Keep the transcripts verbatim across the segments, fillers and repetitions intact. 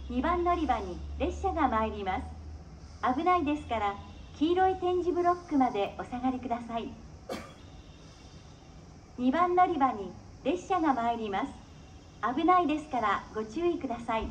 にばん乗り場に列車が参ります。危ないですから黄色い点字ブロックまでお下がりください。にばん乗り場に列車が参ります。危ないですからご注意ください。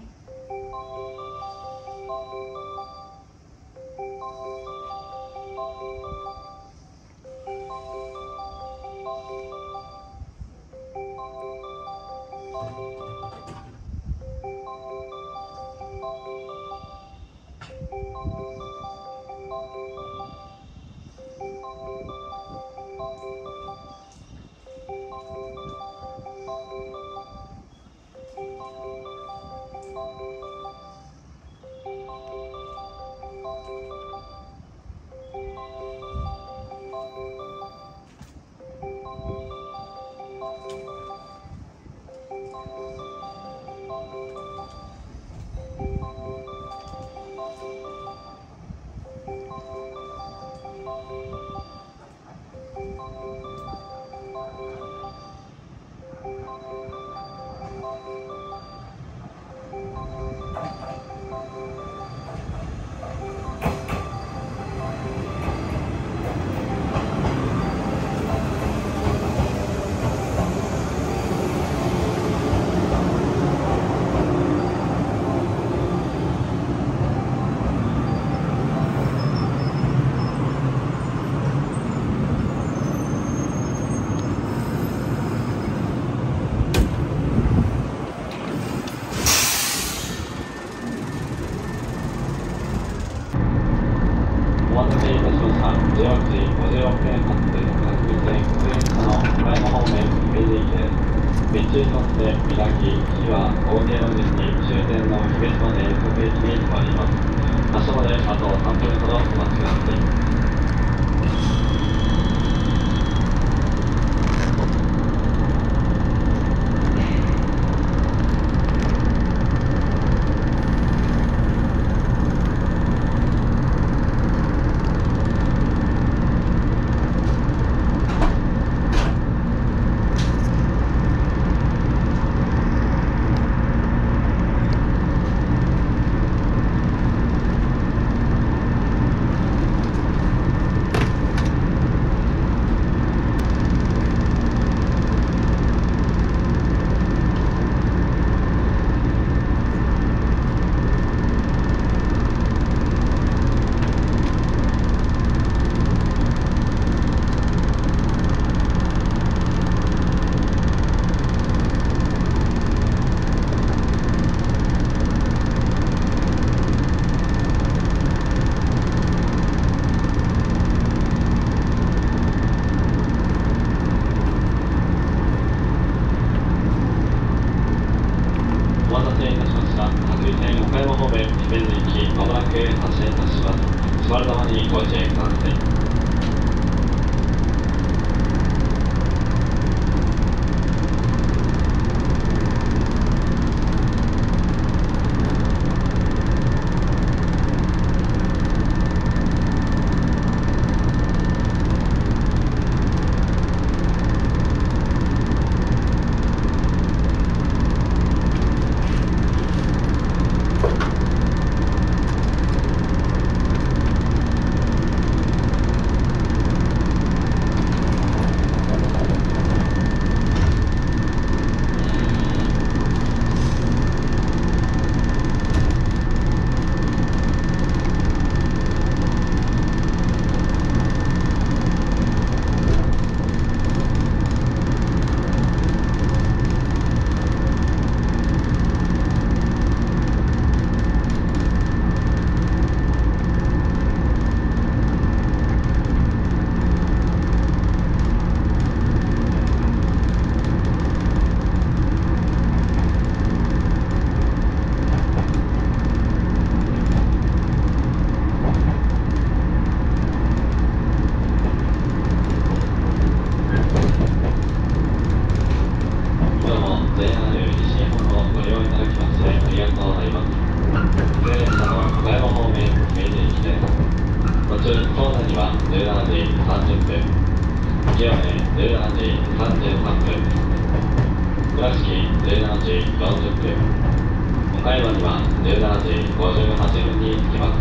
倉敷じゅうしちじよんじゅっぷん、 岡山にはじゅうしちじごじゅうはっぷんに着きます。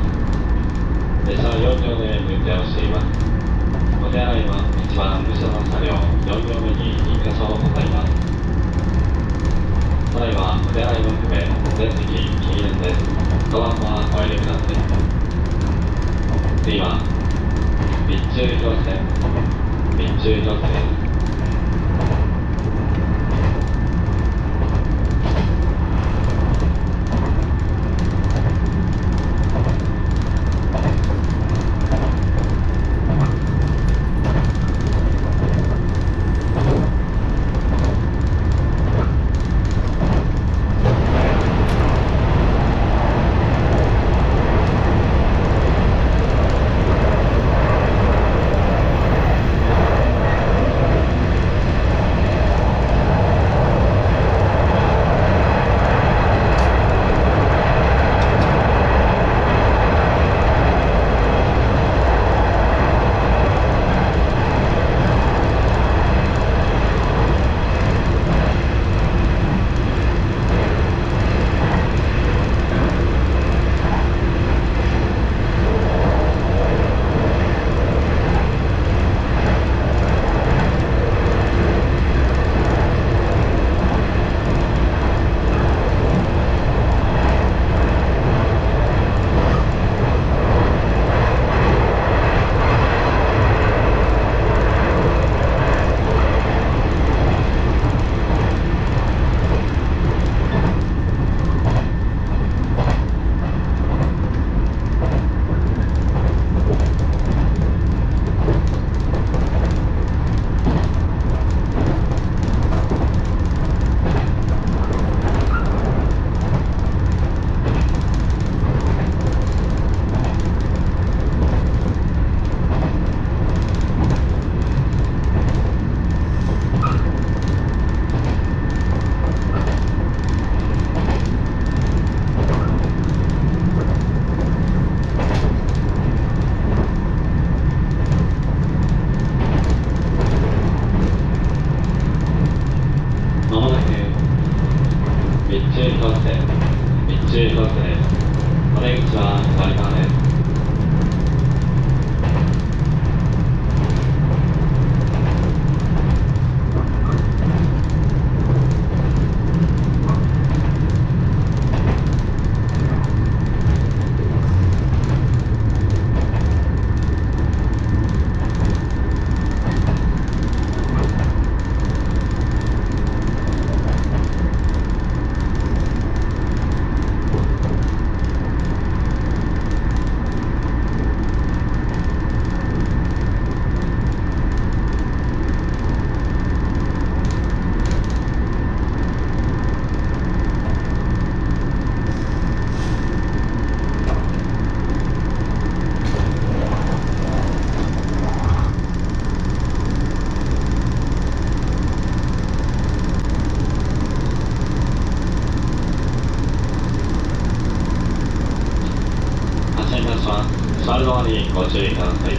列車はよん両で運転をしています。お手洗いは一番後ろの車両よん両目にいっ箇所ございます。ただいまお手洗いの含め全席禁煙です。ドアはお入れください。次は備中広瀬備中広瀬です。座る側にご注意ください。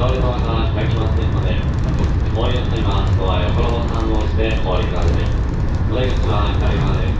ドアが開きませんので、お降りの際はドア横のボタンを押してお降りください。お出口は左側です。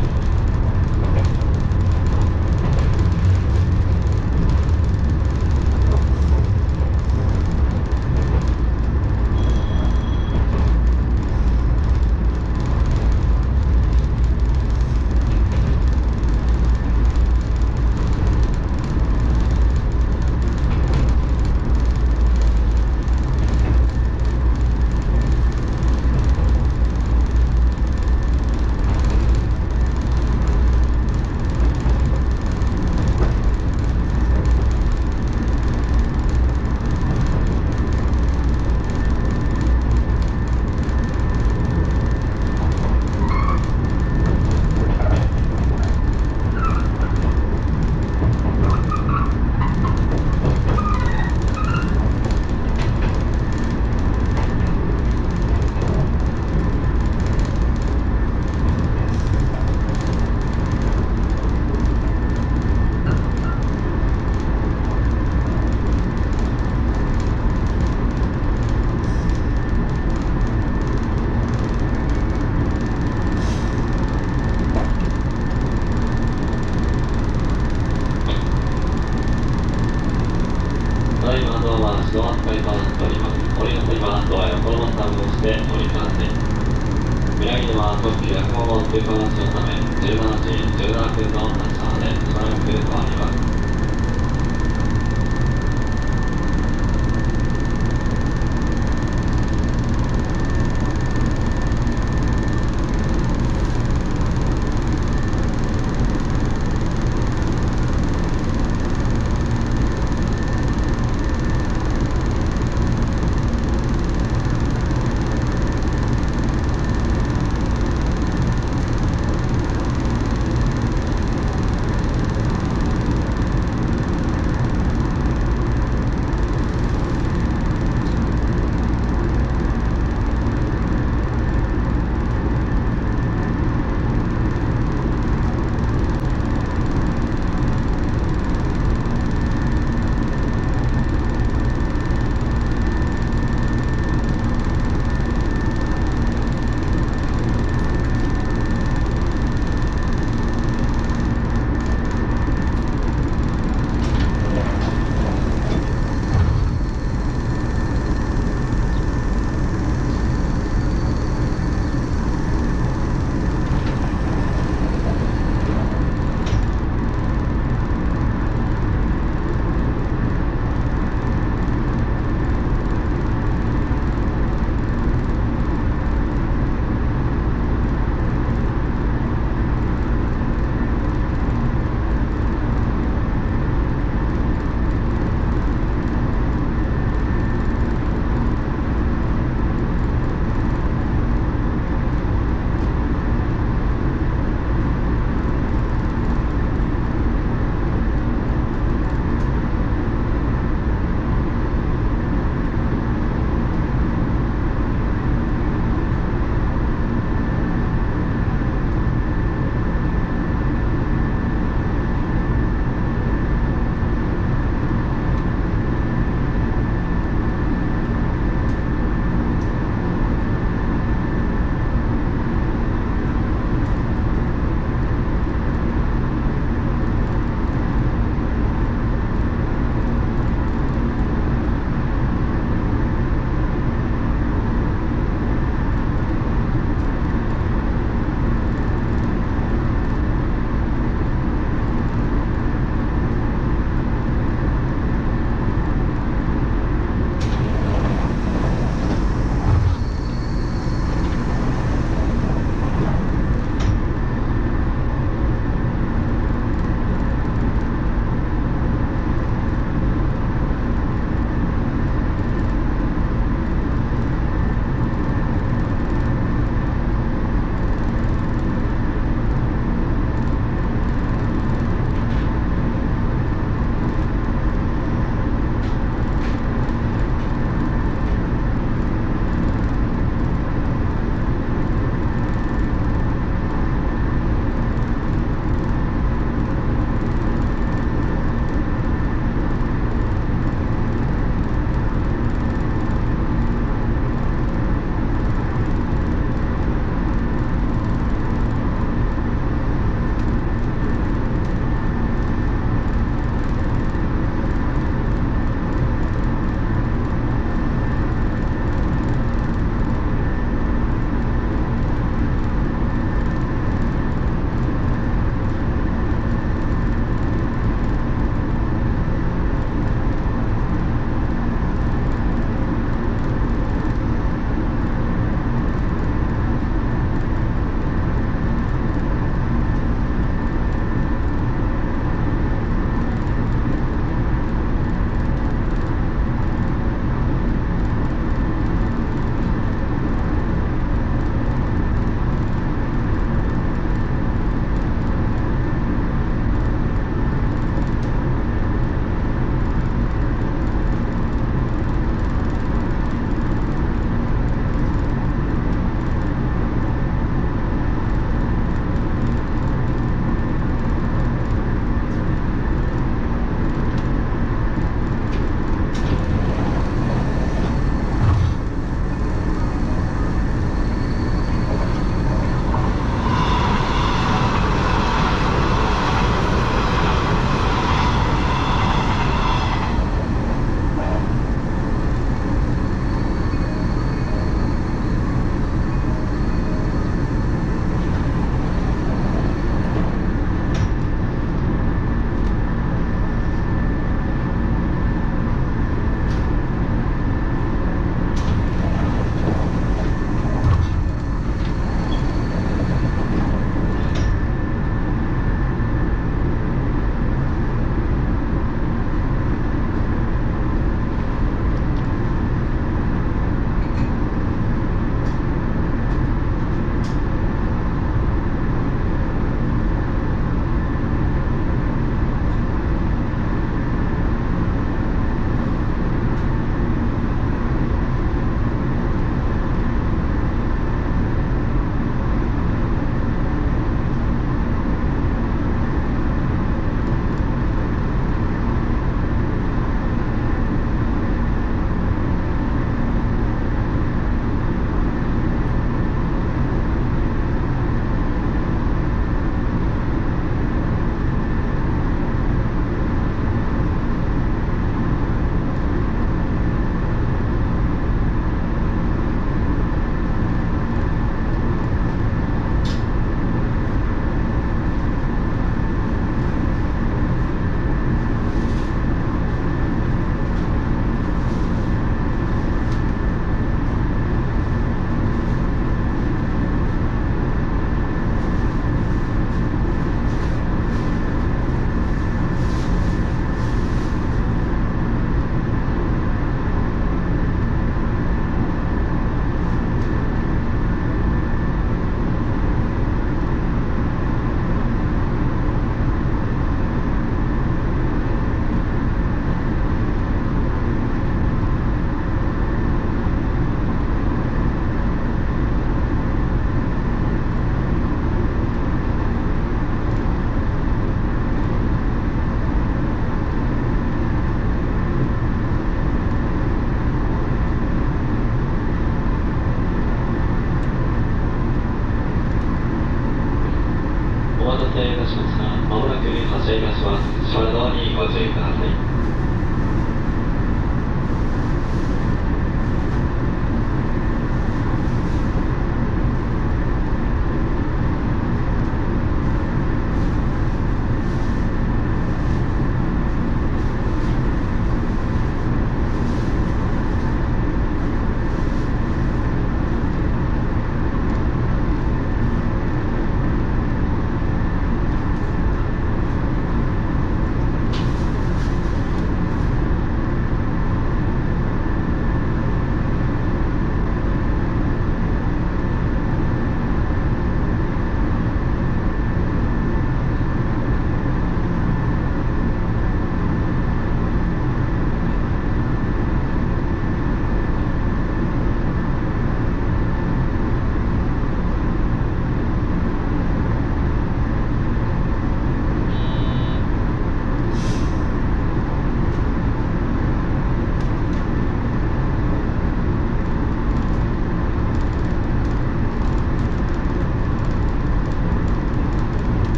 発車いたします。島ドアにご注意ください。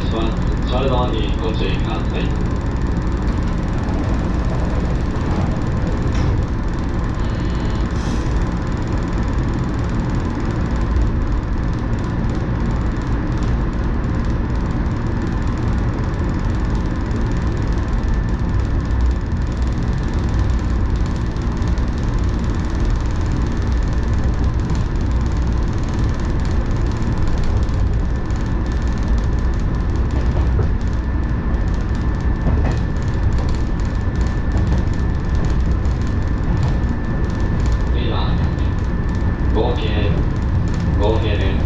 します。車両にご注意ください。合計合計です。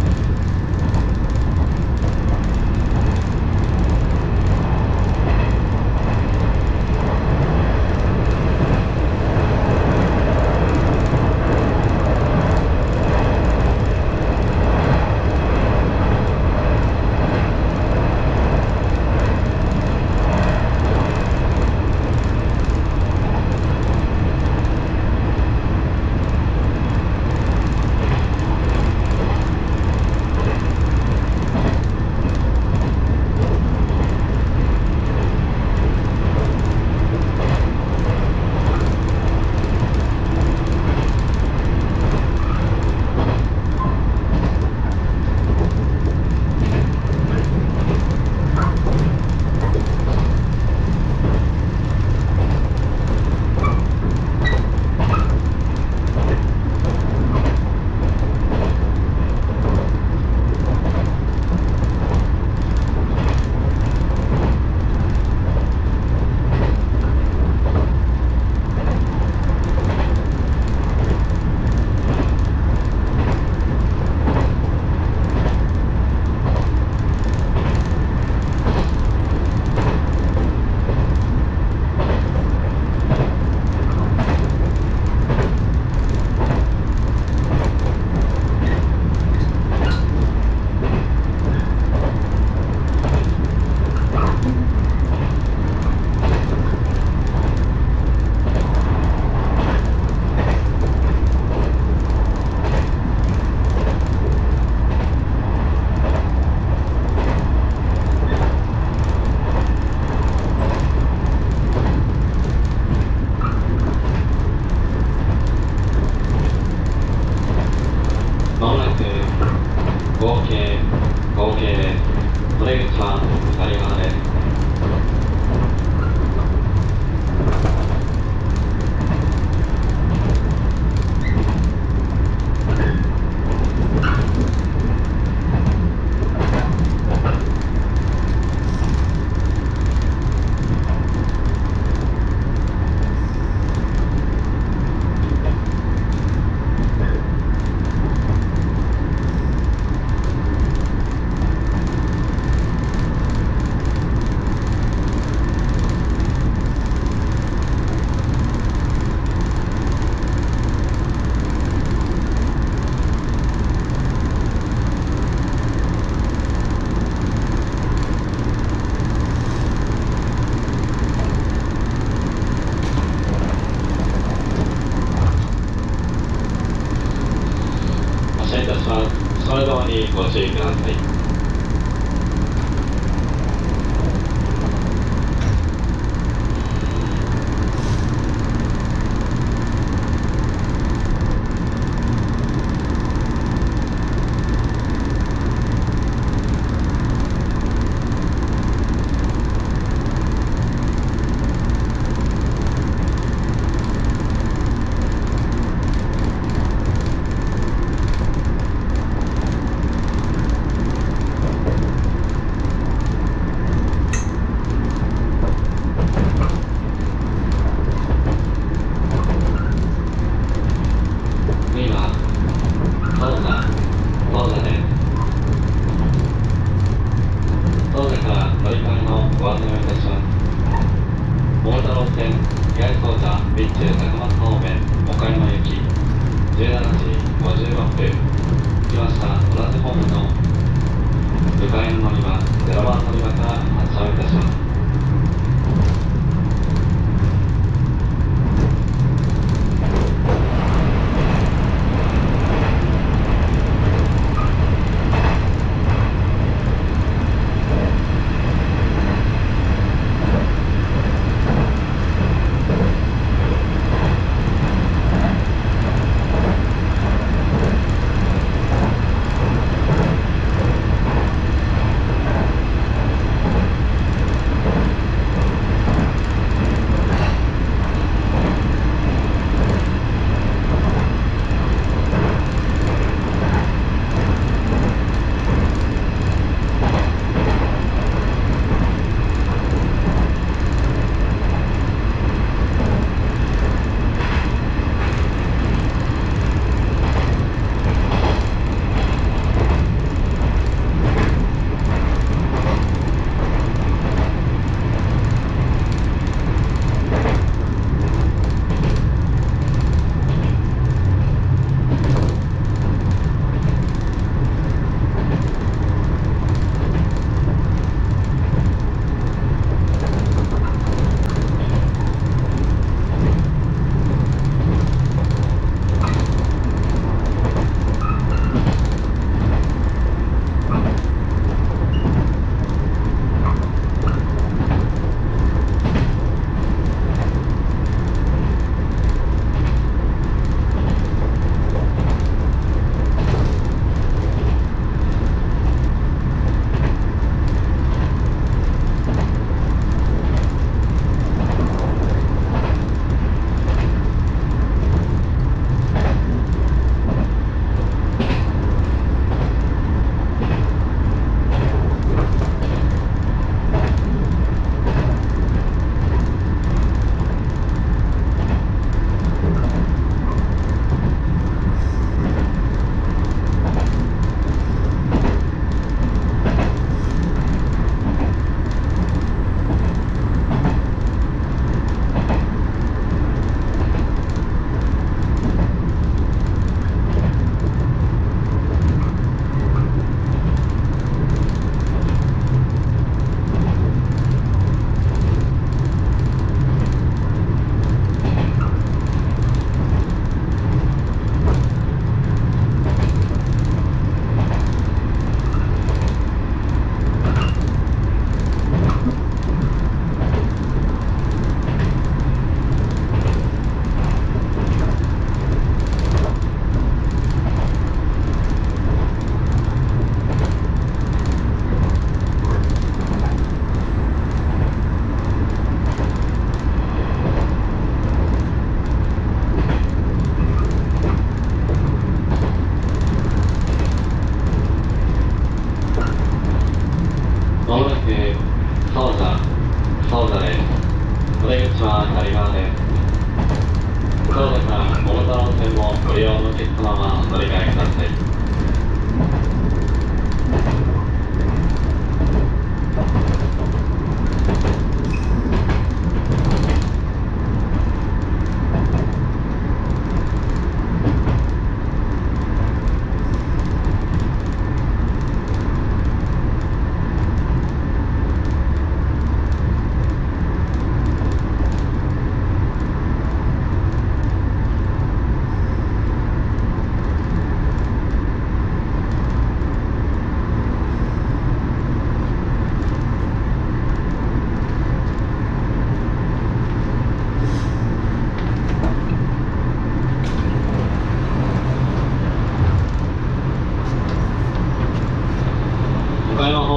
まもなく合計合計です。お出口は左側です。発車いたします。それ側にご注意ください。備中高松方面岡山行きじゅうしちじごじゅうろっぷん。来ました同じホームの向かいの乗り場ゼロばん乗り場から発車をいたします。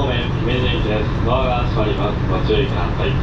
面姫路行きです。ドアが閉まります。ご注意ください。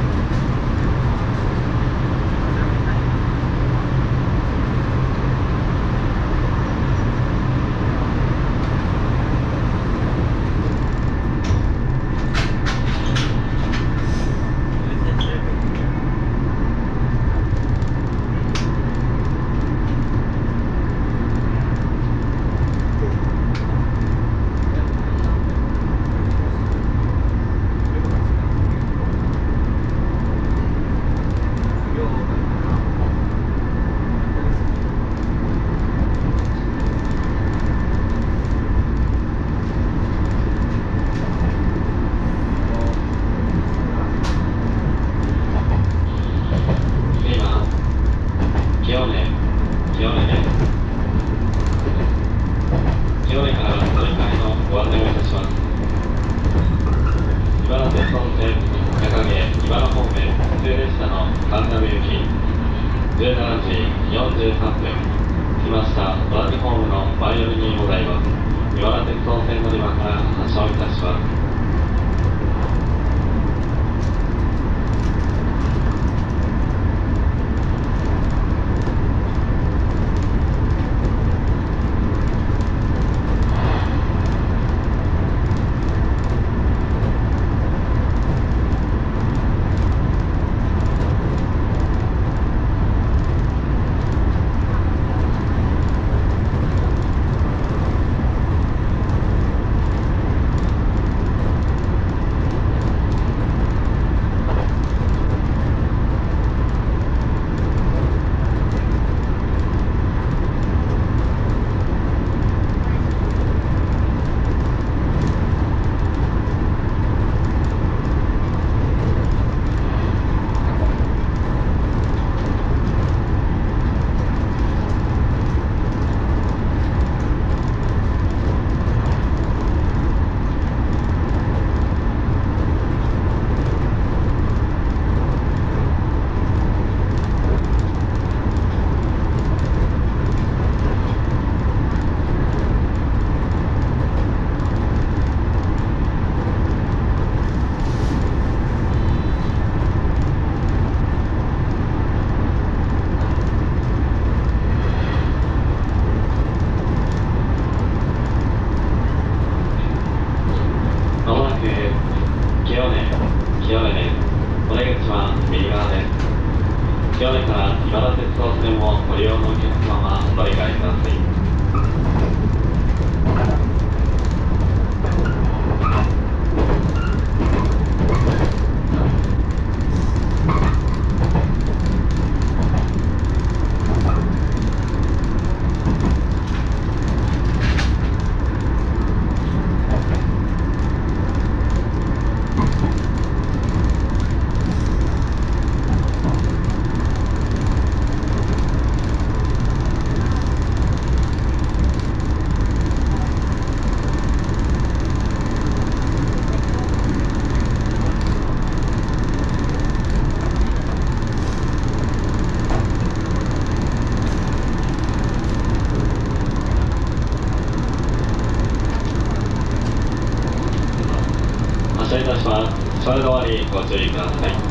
それで終わりご注意ください。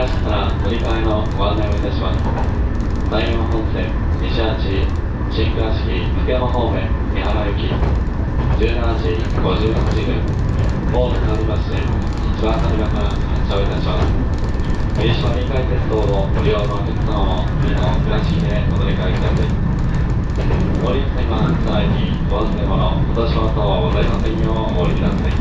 しから乗り換えのご案内をいたします。第よん本線西八新倉敷福山方面三原行きじゅうしちじごじゅうはちふん、ホーム変わりまして一番乗り場から発車をいたします。霧島臨海鉄道をご利用のお客様も次の倉敷でお乗り換えください。お降りの際は車内にお忘れ物、落とし物等はございませんようお降りください。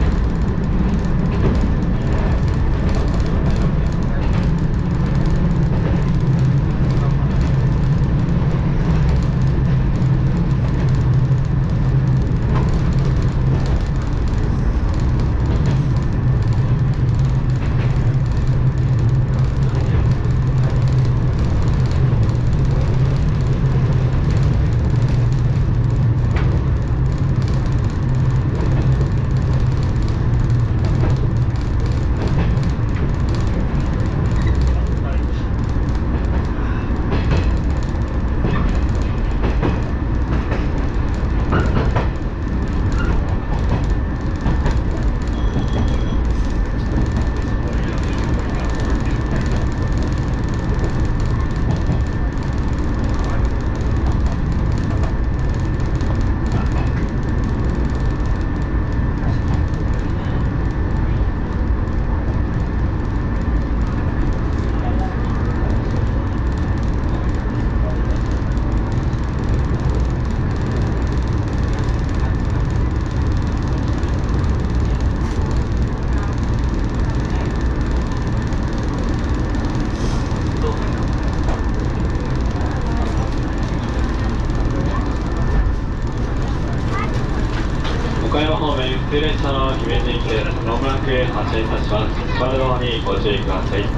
岡山方面普通列車の姫路行きです。まもなく発車いたします。閉まるドアにご注意ください。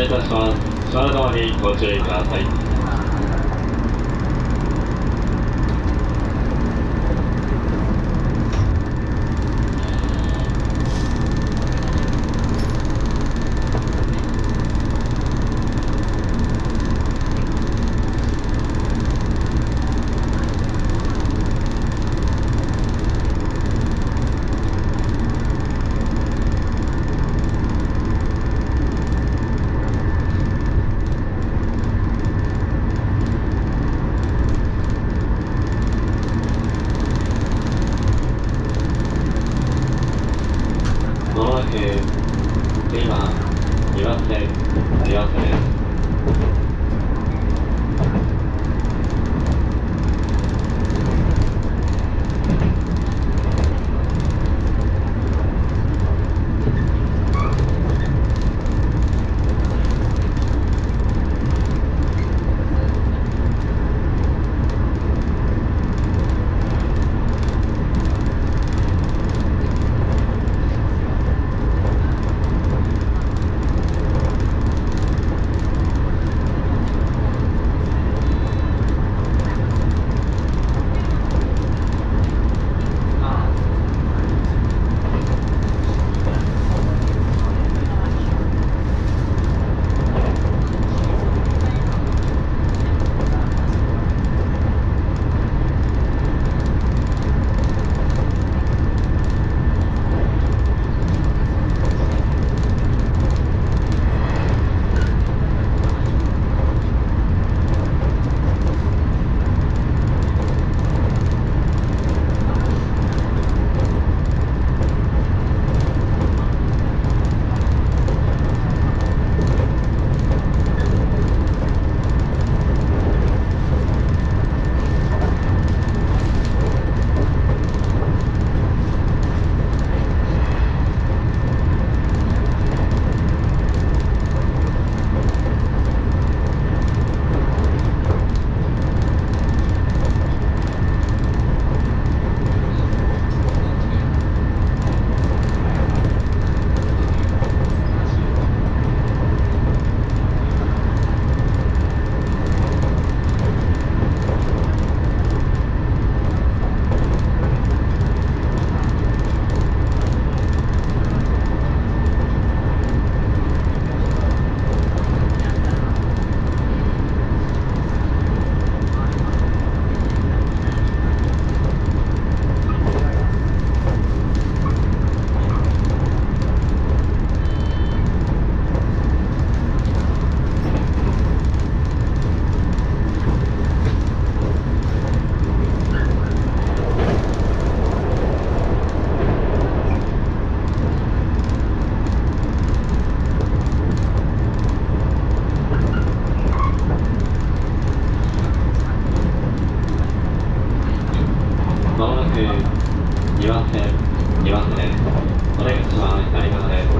いたします。座るドアにご注意ください。まもなく今岩瀬岩瀬です。まもなく岩瀬岩瀬です。お出口は左側です。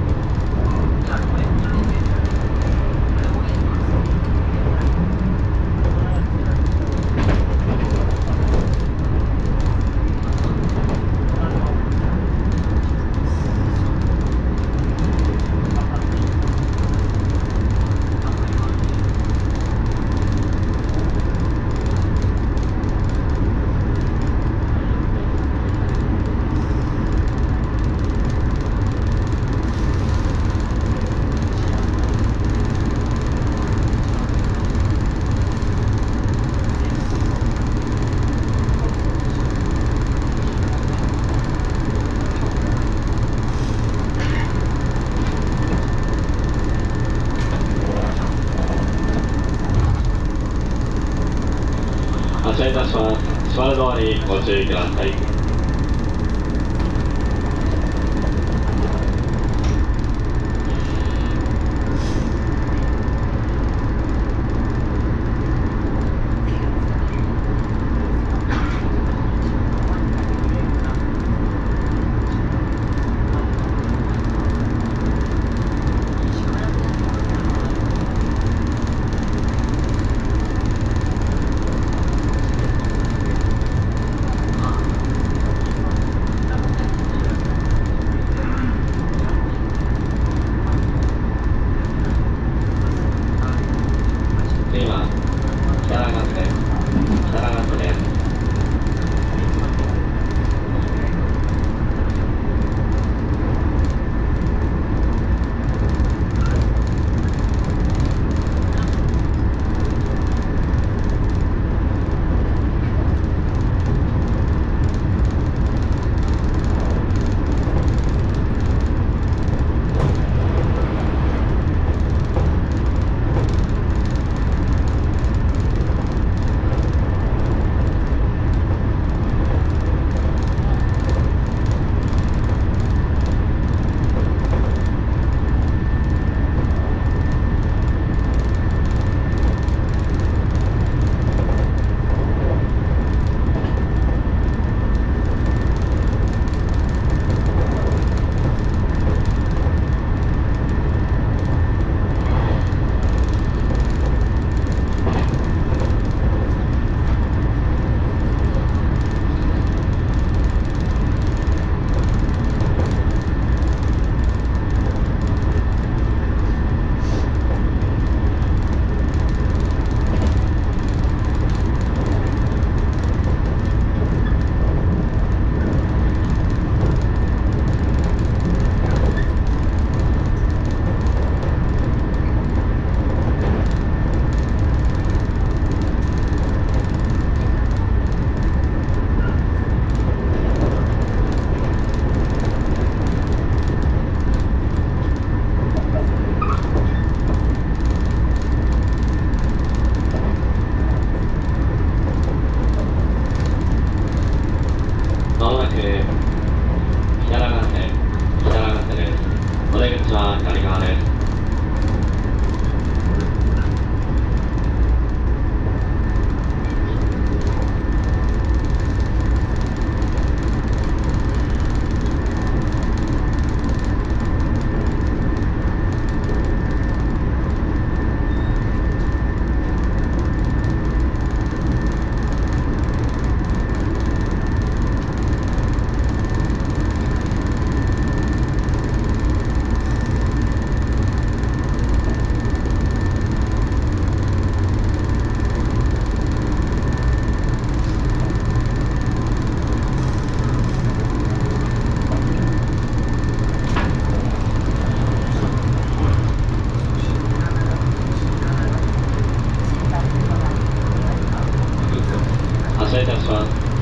発車いたします。座るドアにご注意ください。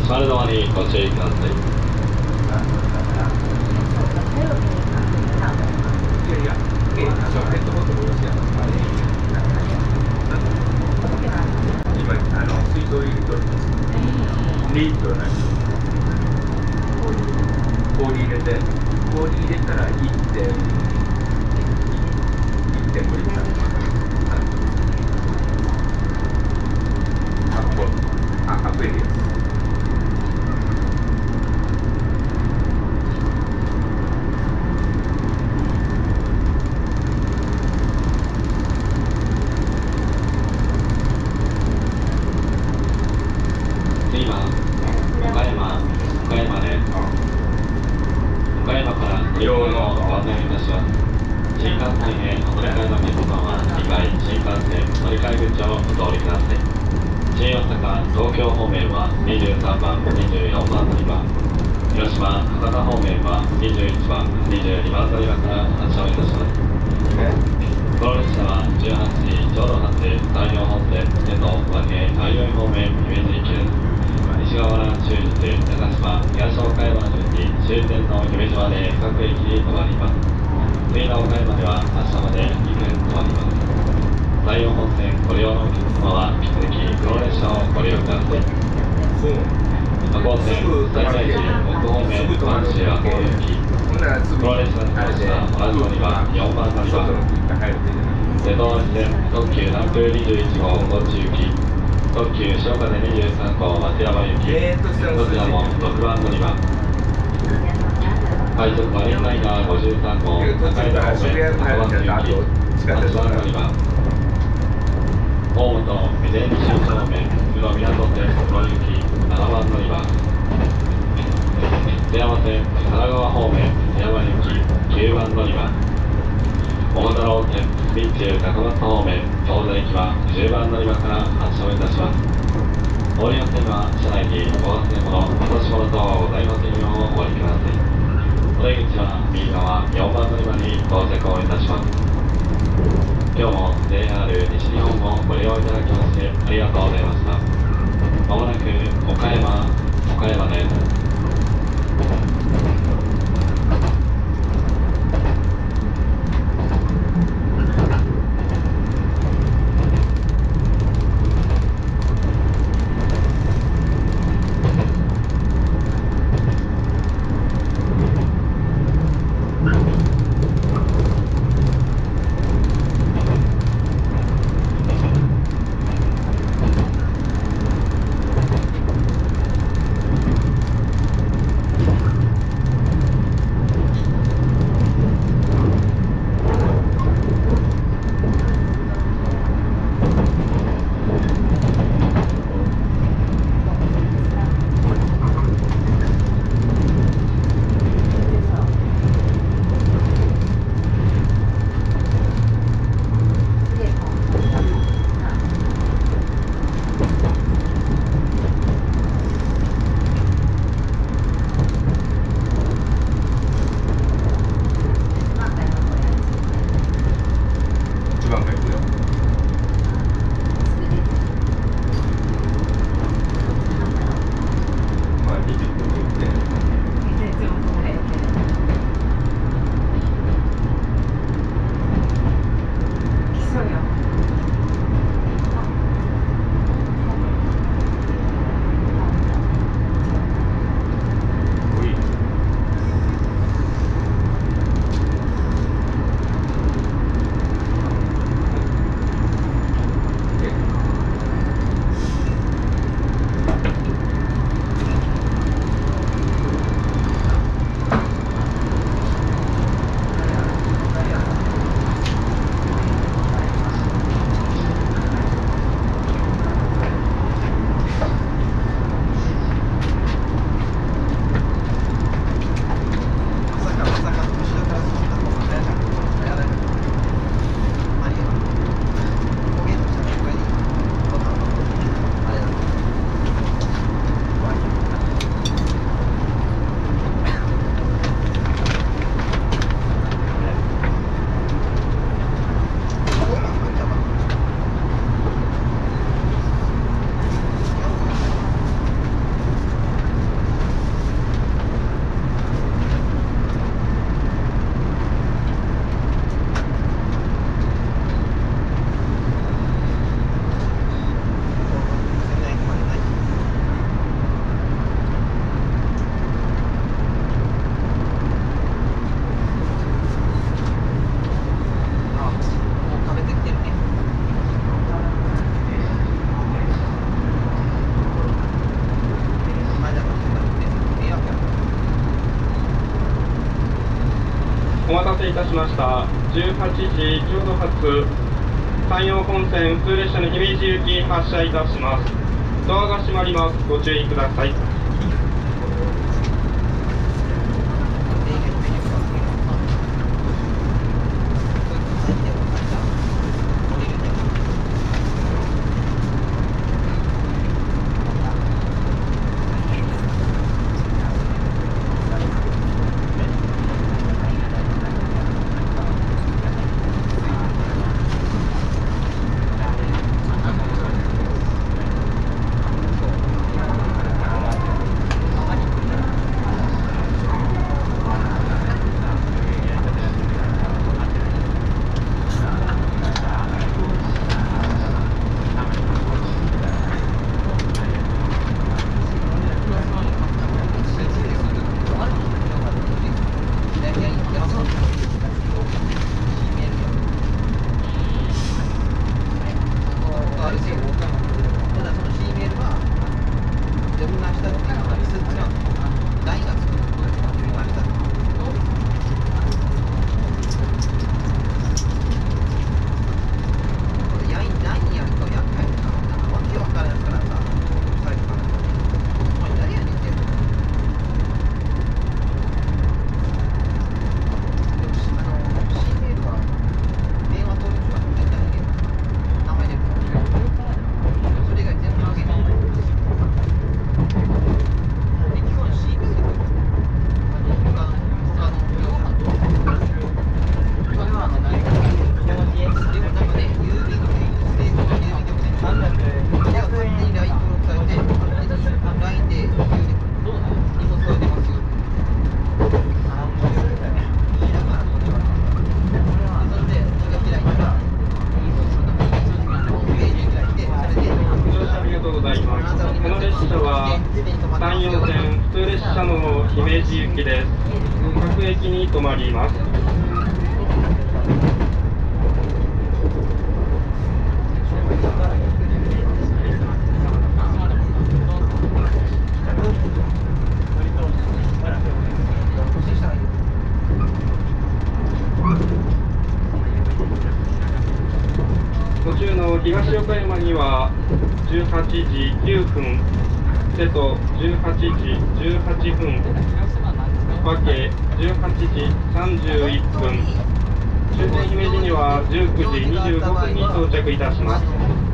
閉まるドアにご注意ください。 いやいや、え、あのペットボトルをしやる。今、あの水筒入れとるんです。にリットルなんです。氷入れて、氷入れたらいってん、いってんごリッター。あ、こあ、アクエリアス。 東京方面はにじゅうさんばん、にじゅうよんばん乗り場、広島、博多方面はにじゅういちばん、にじゅうにばん乗り場から発車をいたします。この列車はじゅうはちじちょうど発山陽本線瀬戸和気相生方面姫路行きです。西側は終日高島東岡山の順に終点の姫路まで各駅に停まります。次の岡山では明日までにふん停まります。山陽本線ご利用のお客様は引き続きこの列車をご利用ください。赤穂線最大寺奥方面阪神赤穂行き、この列車に関しては同じ乗り場よんばん乗り場、瀬戸内線特急南空にじゅういち号高知行き、特急潮風にじゅうさん号松山行き、どちらもろくばん乗り場、快速マリンライナーごじゅうさん号高井田方面高松行きはちばん乗り場、大本未然西正面宇野港線黒行きななばん乗り場、津山線神奈川方面津山行ききゅうばん乗り場、桃太郎線備中高松方面東西行きはじゅうばん乗り場から発車をいたします。お降りの線は車内にご発電物落とし物等はございませんようお降りください。お出口は右側よんばん乗り場に到着をいたします。今日も ジェイアール 西日本をご利用いただきましてありがとうございました。まもなく岡山、岡山です。 待たせいたしました。じゅうはちじちょうど発山陽本線普通列車の姫路行き発車いたします。ドアが閉まります。ご注意ください。東岡山にはじゅうはちじきゅうふん、瀬戸じゅうはちじじゅうはっぷん、和気じゅうはちじさんじゅういっぷん、終点姫路にはじゅうくじにじゅうごふんに到着いたします。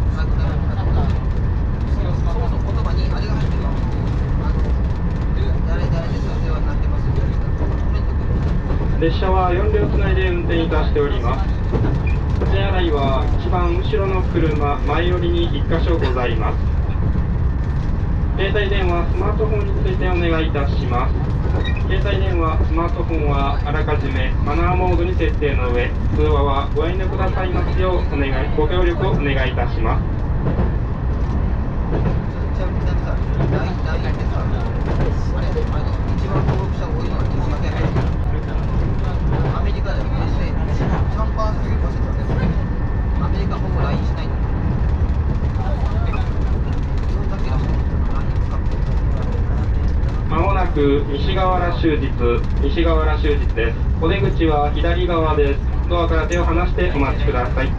列車はよんりょうつないで運転いたしております。手洗いは一番後ろの車前寄りにいっかしょございます。携帯電話、スマートフォンについてお願いいたします。携帯電話、スマートフォンはあらかじめマナーモードに設定の上、通話はご遠慮くださいますようお願いご協力をお願いいたします。アメリカではさんパーセント忘れたんですけど、アメリカほぼ ライン しないんだけど、そんだけだし、まもなく西河原終日、西河原終日です。お出口は左側です。ドアから手を離してお待ちください。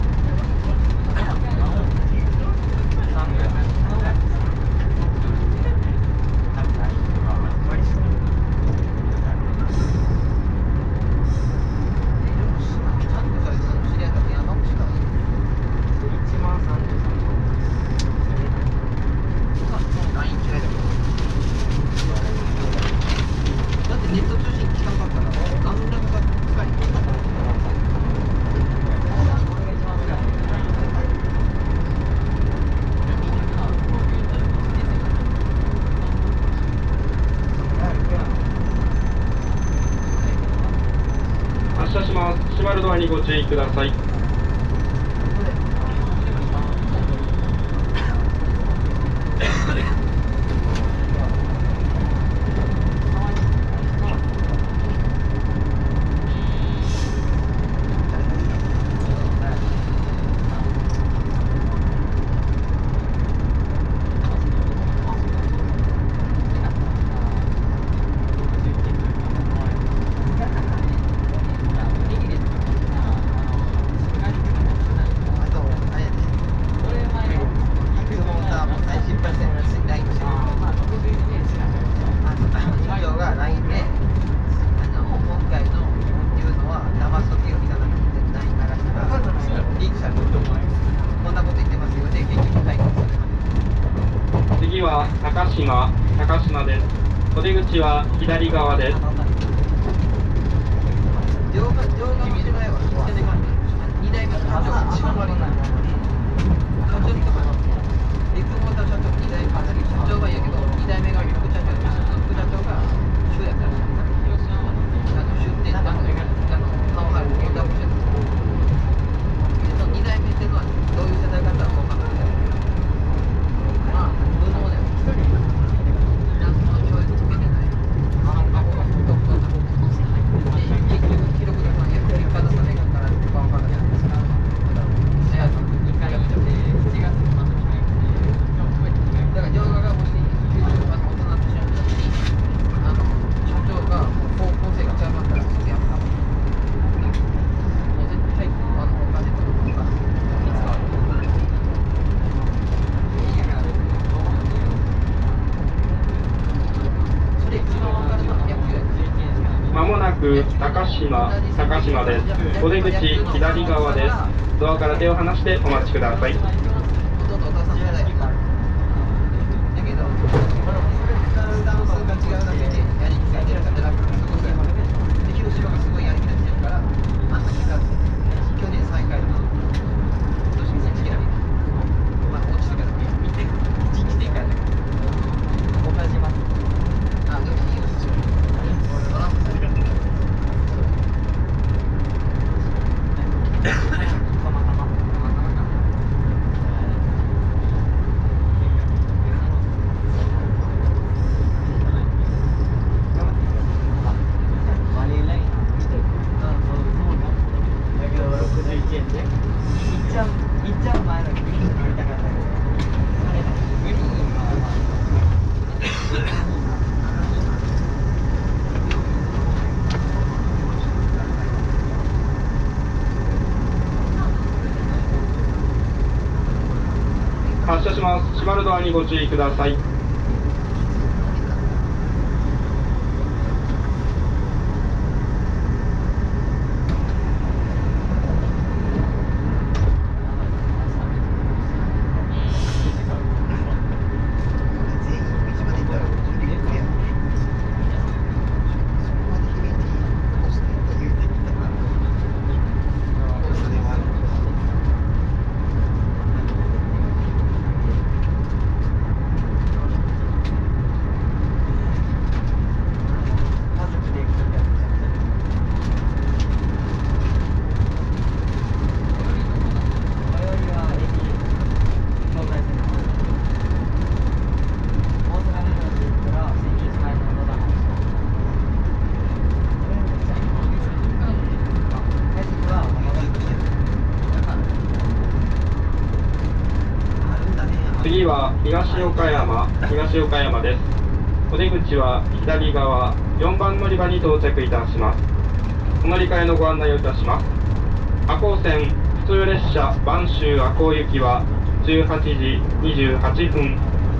閉まるドアにご注意ください。 がないんで、あの今回の言うのは騙す時を見ただけでないからしたらリークされると思う。こんなこと言ってますよで結局対抗される。 次は高島高島です。お出口は左側です。 両側両側見てないわ。にだいめの社長が一番悪いから。社長にとかビッグモーター社長にだいめ社長がいいけどにだいめが副社長で副社長が主やったらあの出店なんかあの顔入るのダブルじゃないですか。にだいめっていうのはどういう世代かって分かんないけどまあ無能だよ。なんか教育受けてないあの過去が独特な結局記録がさんやってるか出さないから分かんないじゃないですか。せやとにかい見てしがつ末に入ってだから両側がもしきゅうじゅうパーセント大人としないときにあの社長がもう高校生がちゃうかったらすぐやめたもう絶対あのお金とかいつかあるそれ一番分かるのは野球やまもなく高島高島です。お出口左側です。ドアから手を離してお待ちください。 ほとんどお父さん世代だけどスタンスが違うだけでやりきが出るか出なくてもすごくやるで広島がすごいやりき出してるからあんな結果去年最下位だな今年みたいにまあ落ちてから見て実機展開だけど岡島あでもいいよトランプされるたまたまたまたまか発車します。閉まるドアにご注意ください。次は東岡山東岡山です。お出口は左側よんばん乗り場に到着いたします。お乗り換えのご案内をいたします。赤穂線普通列車播州赤穂行きはじゅうはちじにじゅうはっぷん、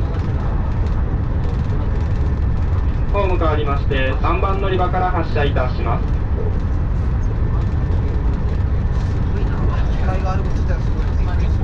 ホーム変わりましてさんばん乗り場から発車いたします。 機会があること自体はすごいです。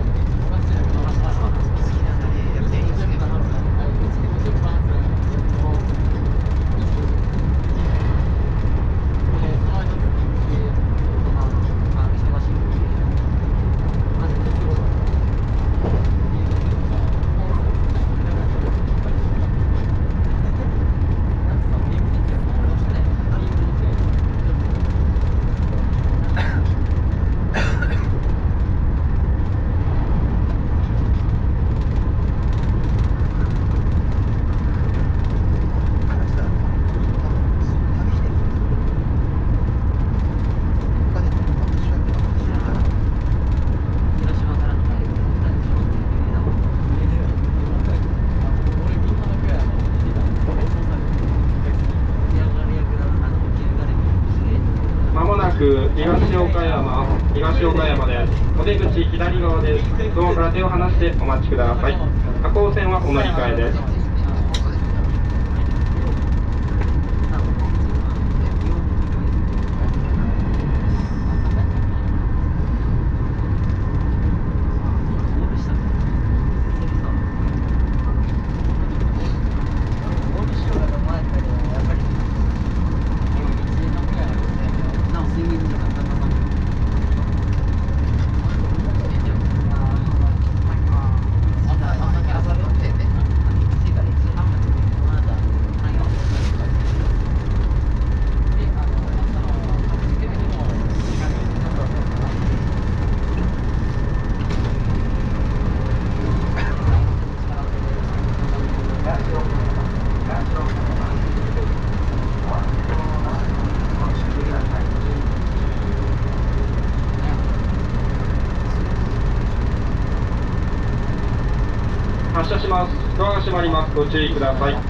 東岡山東岡山です。お出口左側です。ドアから手を離してお待ちください。赤穂線はお乗り換えです。 車します。ドアが閉まります。ご注意ください。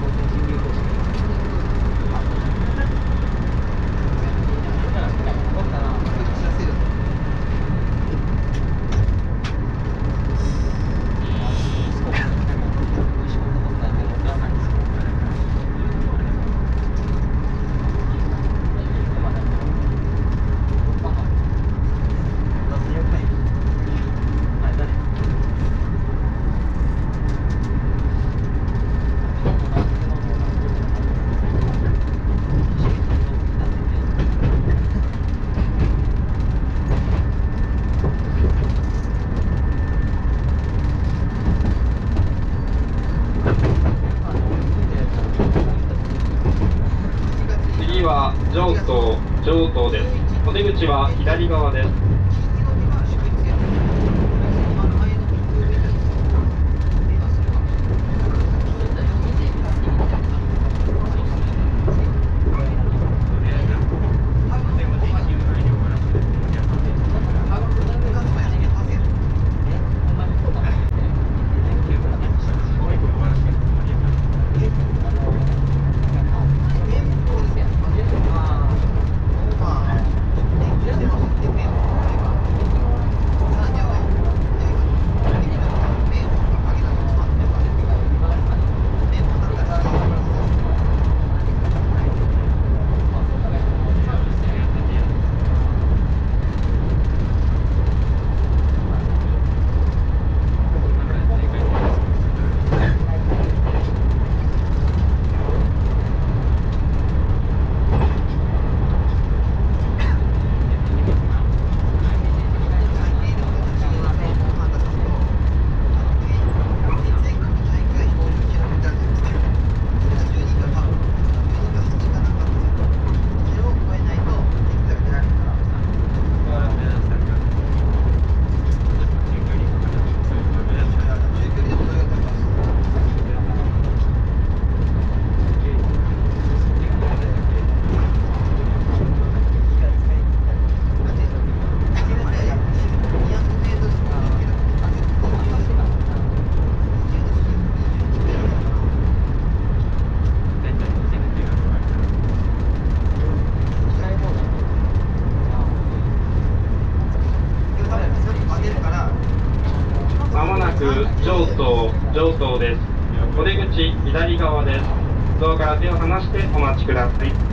次は上東、上東です。お出口は左側です。まもなく上東、上東です。お出口左側です。ドアから手を離してお待ちください。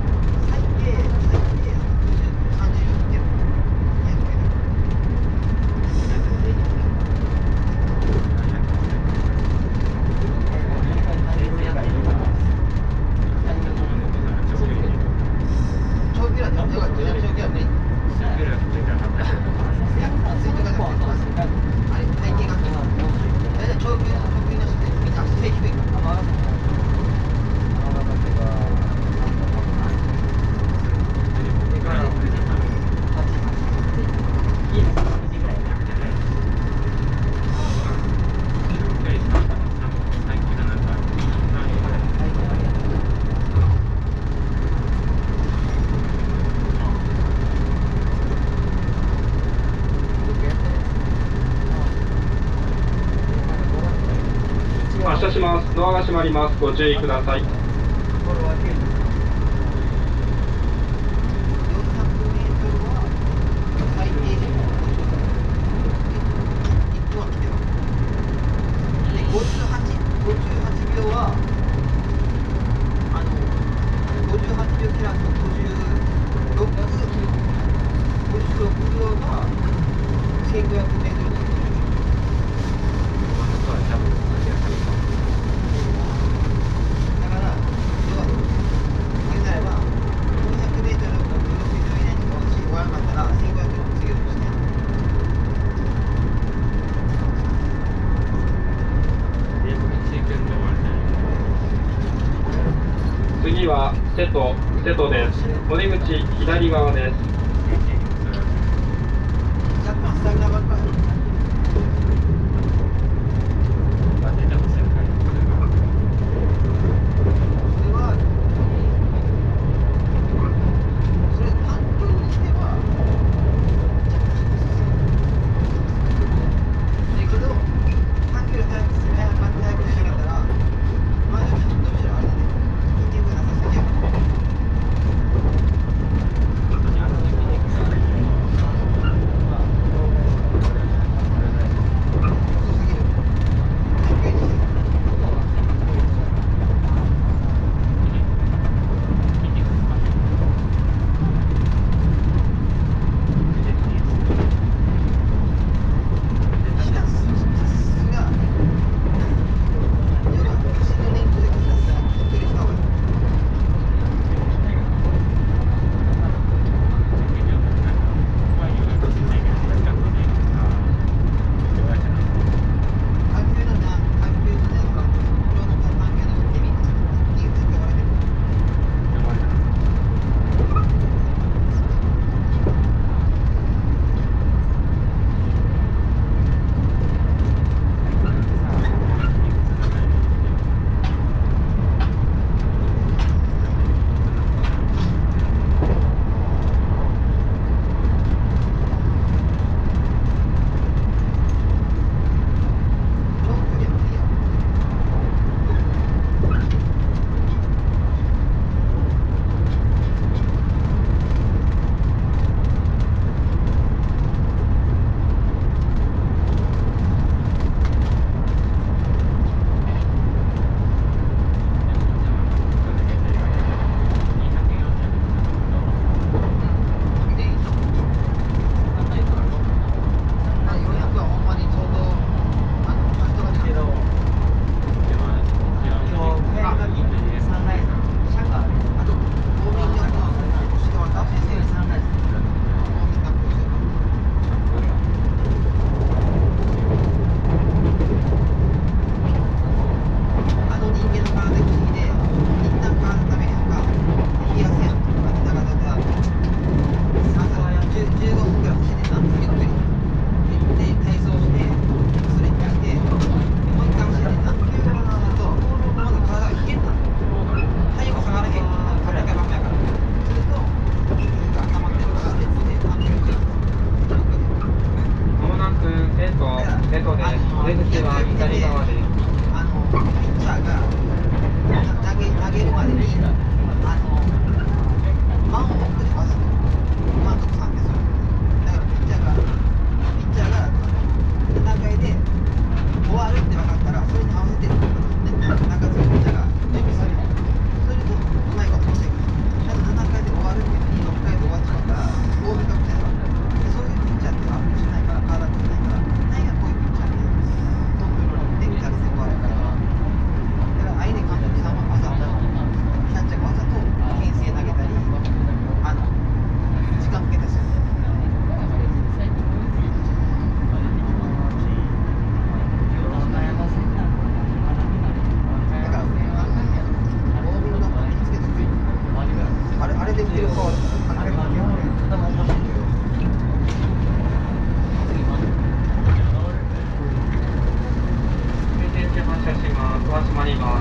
発車します。ドアが閉まります。ご注意ください。次は瀬戸、瀬戸です。お出口左側です。 あのできてる方、あれ、基本頭おかしいけど。 停止発車します。ドア閉まります。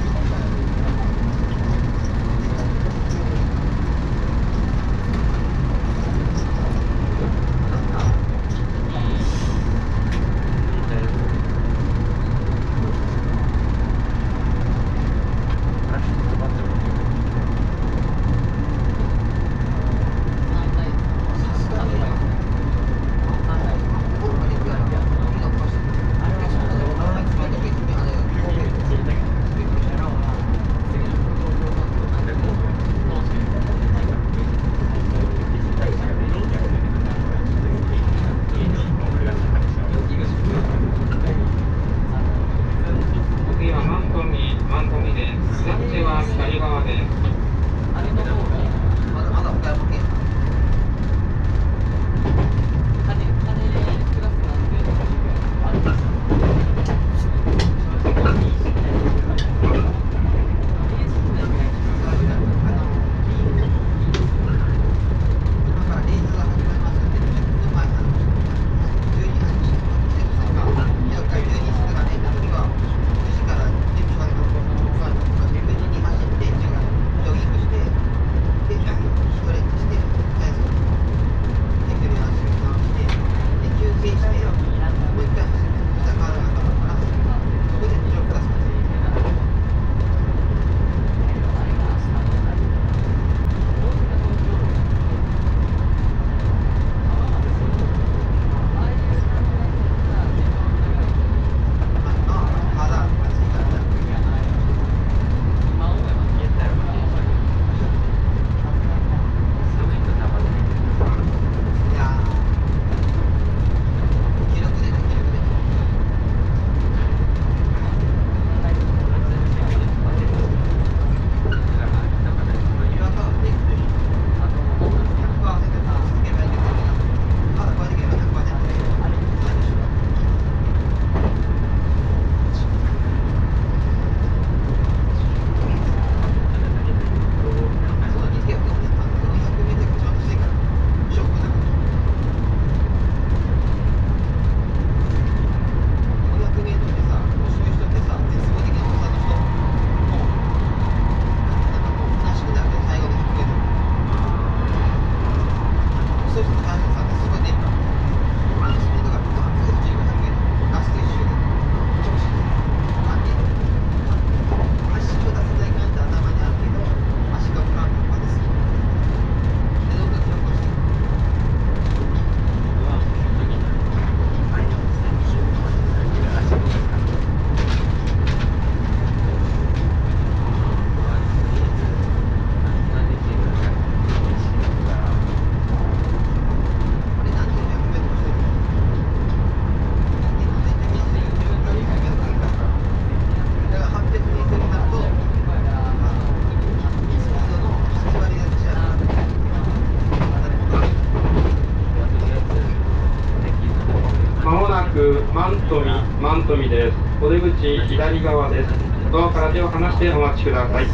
マントミです。お出口左側です。ドアから手を離してお待ちください。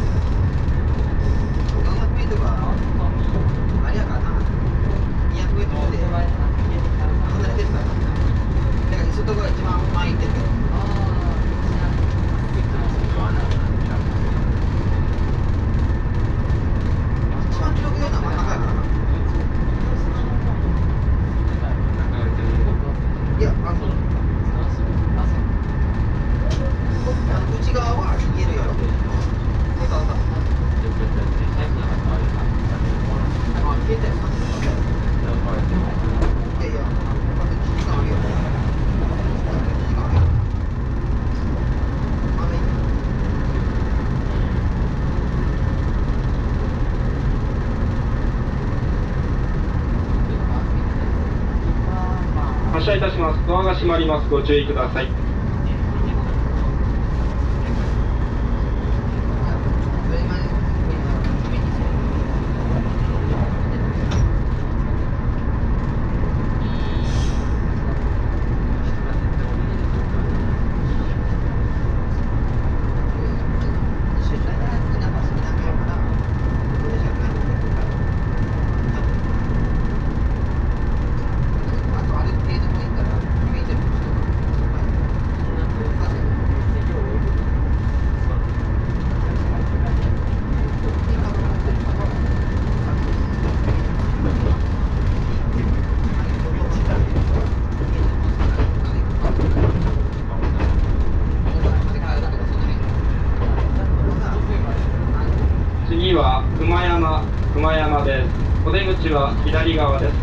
発車いたします。ドアが閉まります。ご注意ください。 熊山熊山です。お出口は左側です。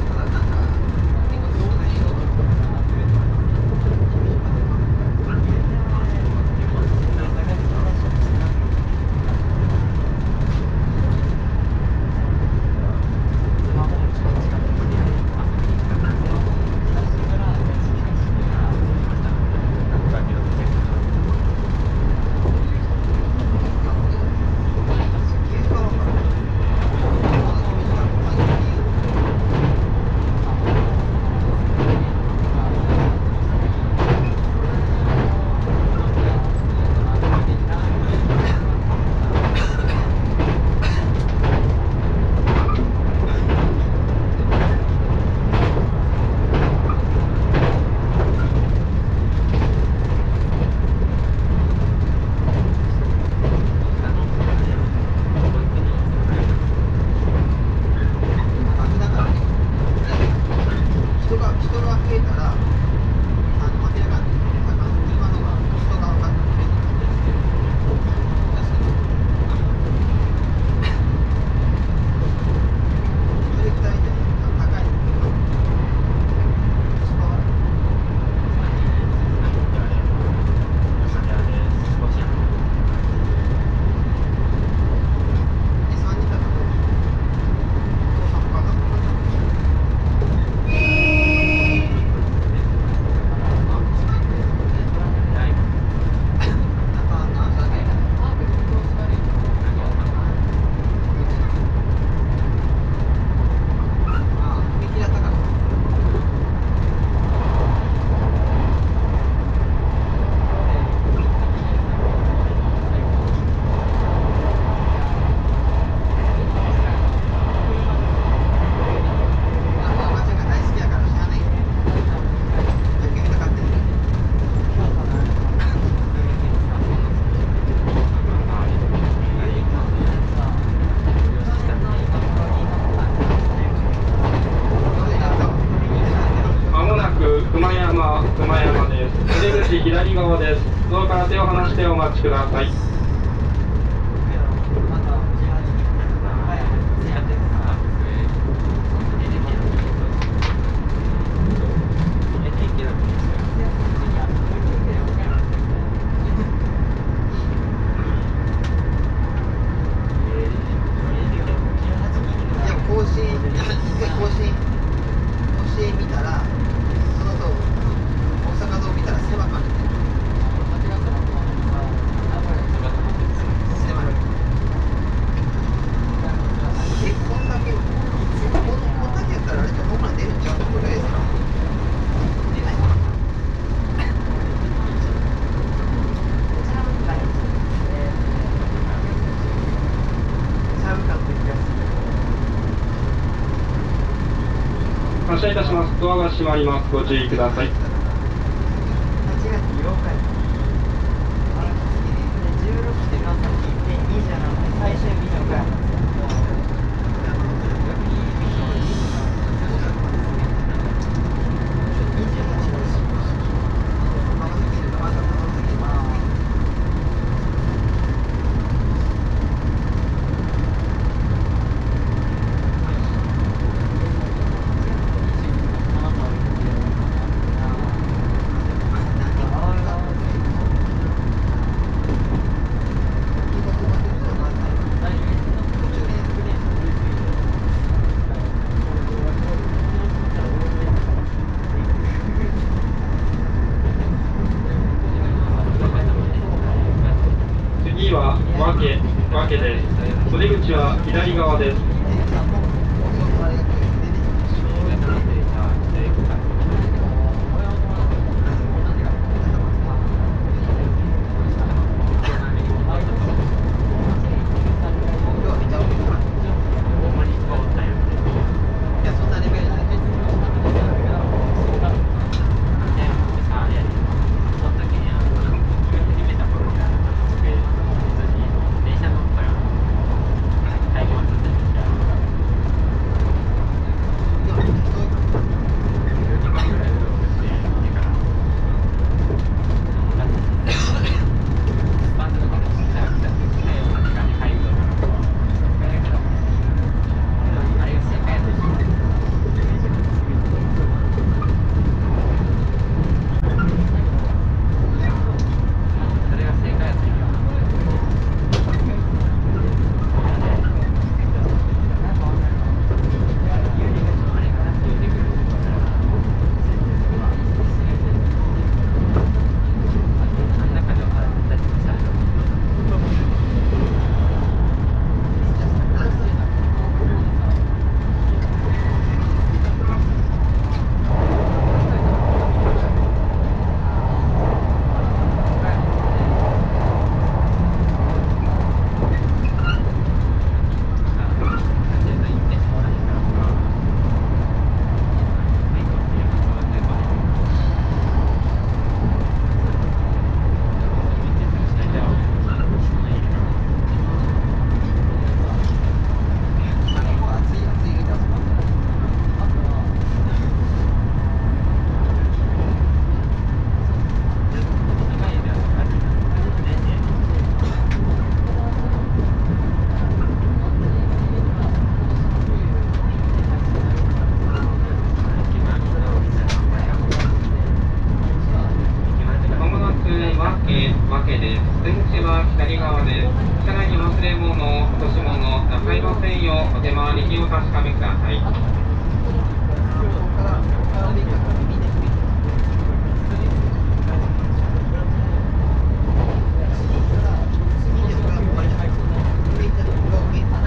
左側です。ドアから手を離してお待ちください。発車いたします。ドアが閉まります。ご注意ください。次は分け分けです。お出口は左側です。 の線をお手回りにお確かめください。 ここからここからでいいから見てみて。次ですが、これで入る。これいったら、これを見て。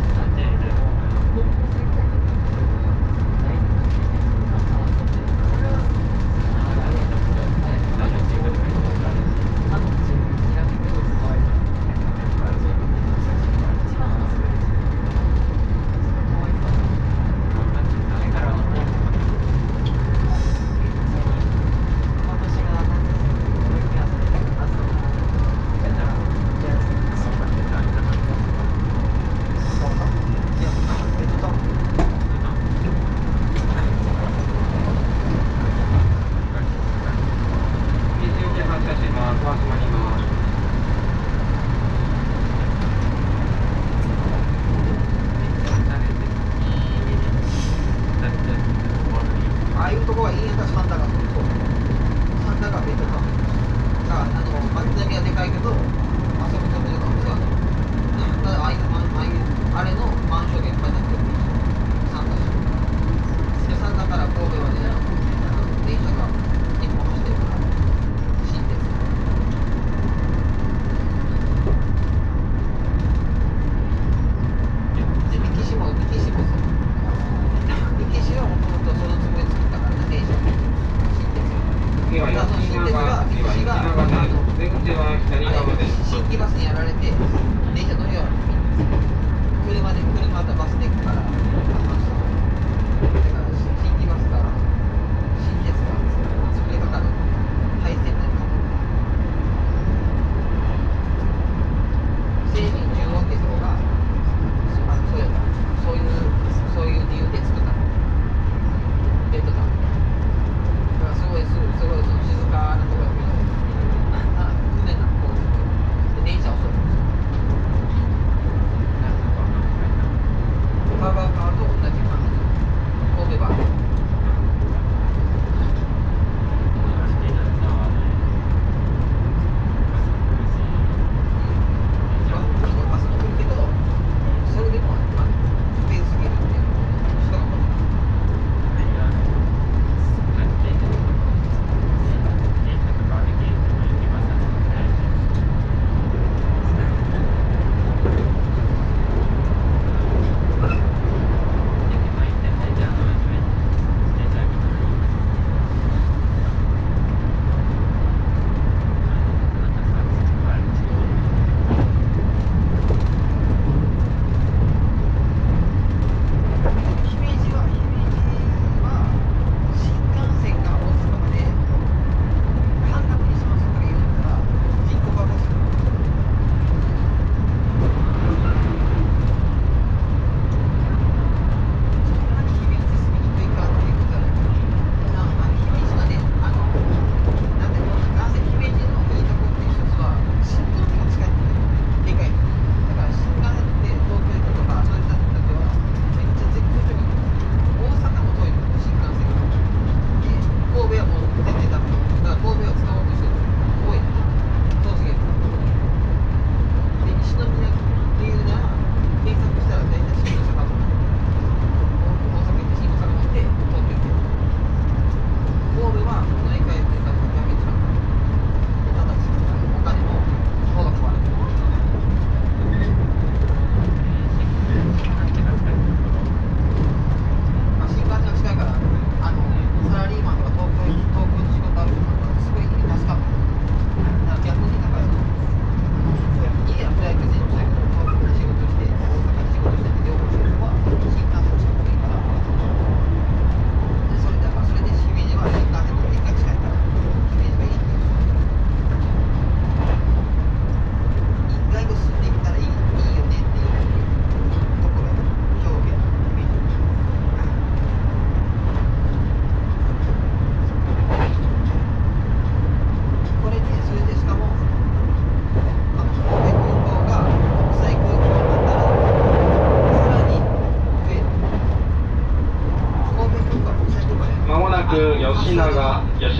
これは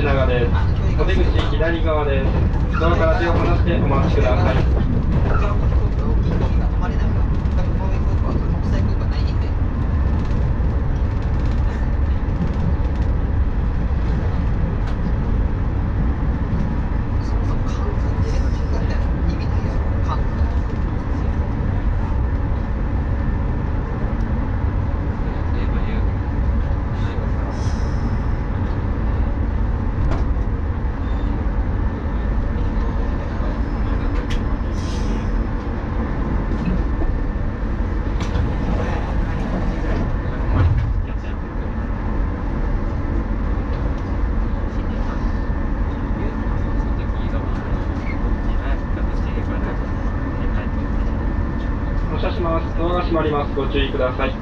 品川です。お出口左側です。ドアから手を離してお待ちください。 こちらも飛行機大きい飛行機が止まれないから、だから神戸空港は国際空港はないんで。そもそも関空っていうの聞かれたら意味ないやろ、関空。 発車します。ドアが閉まります。ご注意ください。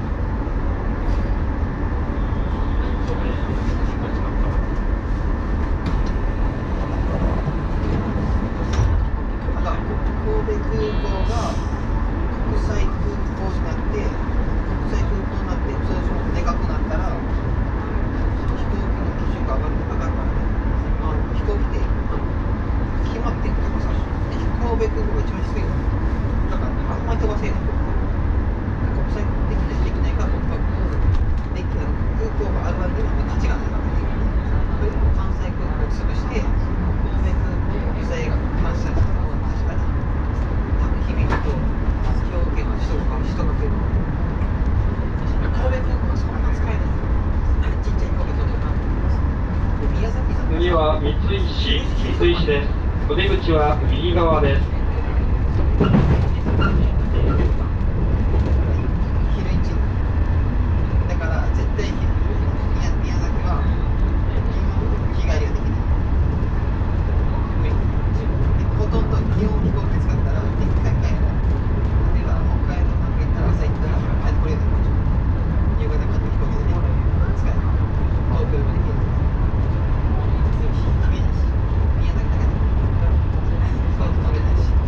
また神戸空港が国際空港になって国際空港になって通常でかくなったら飛行機の基準が上がる上がるからね、あの飛行機で決まってるとかさ、神戸空港が一番低いのだからあんまり飛ばせへんの国際的にできないから僕はできない空港がある割には価値がないわけで、それでも関西空港を潰して神戸空港国際が関西した方が確かに多分響くと兵庫県は人が人が増える。神戸空港はそんな使えないちっちゃい神戸空港で宮崎さん次は三井市、三井市です。お出口は右側です。 昼一だから絶対に 宮, 宮崎は日帰りができないでほとんど日本飛行機使ったら一回帰る。例えば北海道なんか行ったら朝行ったら帰ってこれるの夕方帰って飛行機で使える。東京まで行ける。決めないし宮崎だけで飛行機乗れないし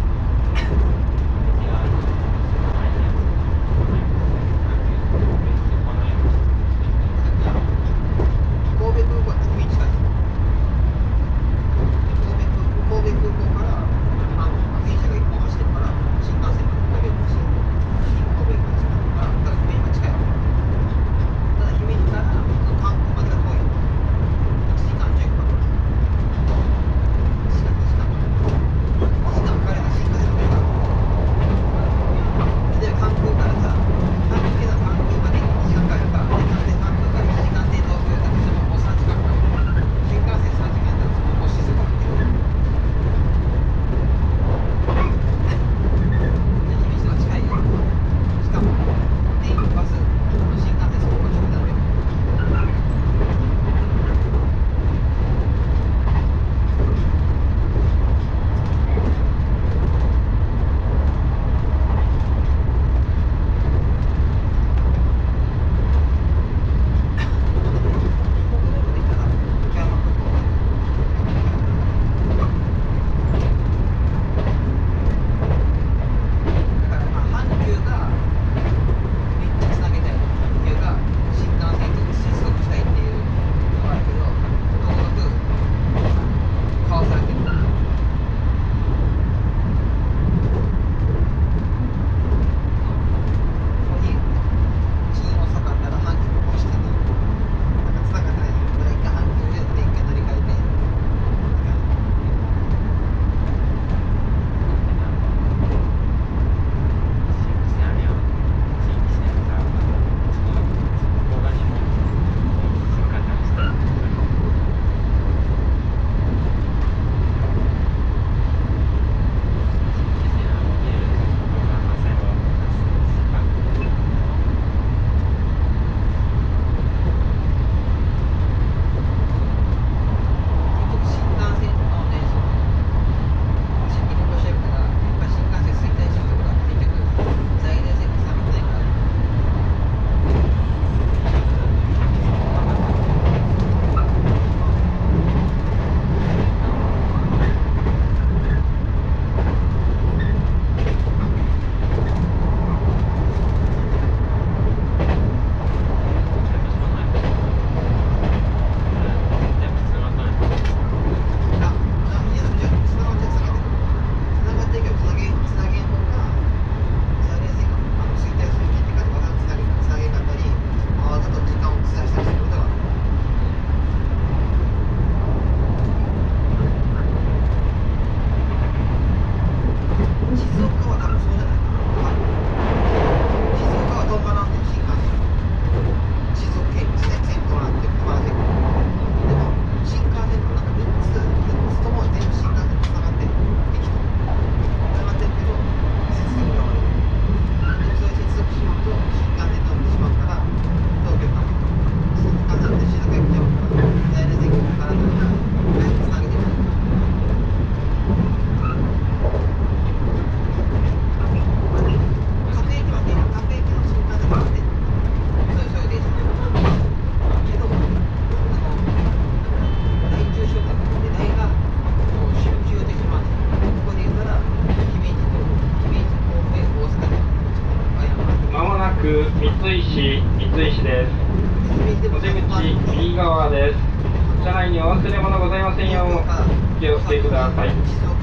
区三石三石です。お出口右側です。車内にお忘れ物ございませんようお気をつけください。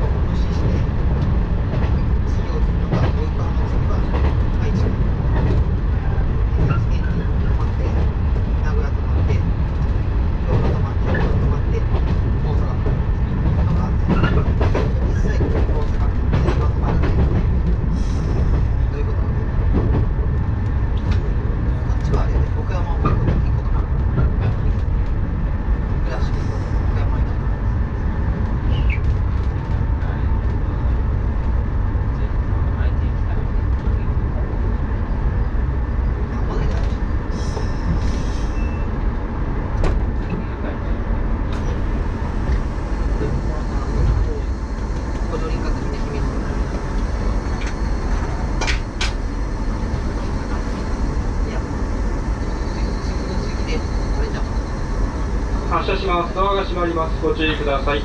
発車します。ドアが閉まります。ご注意ください。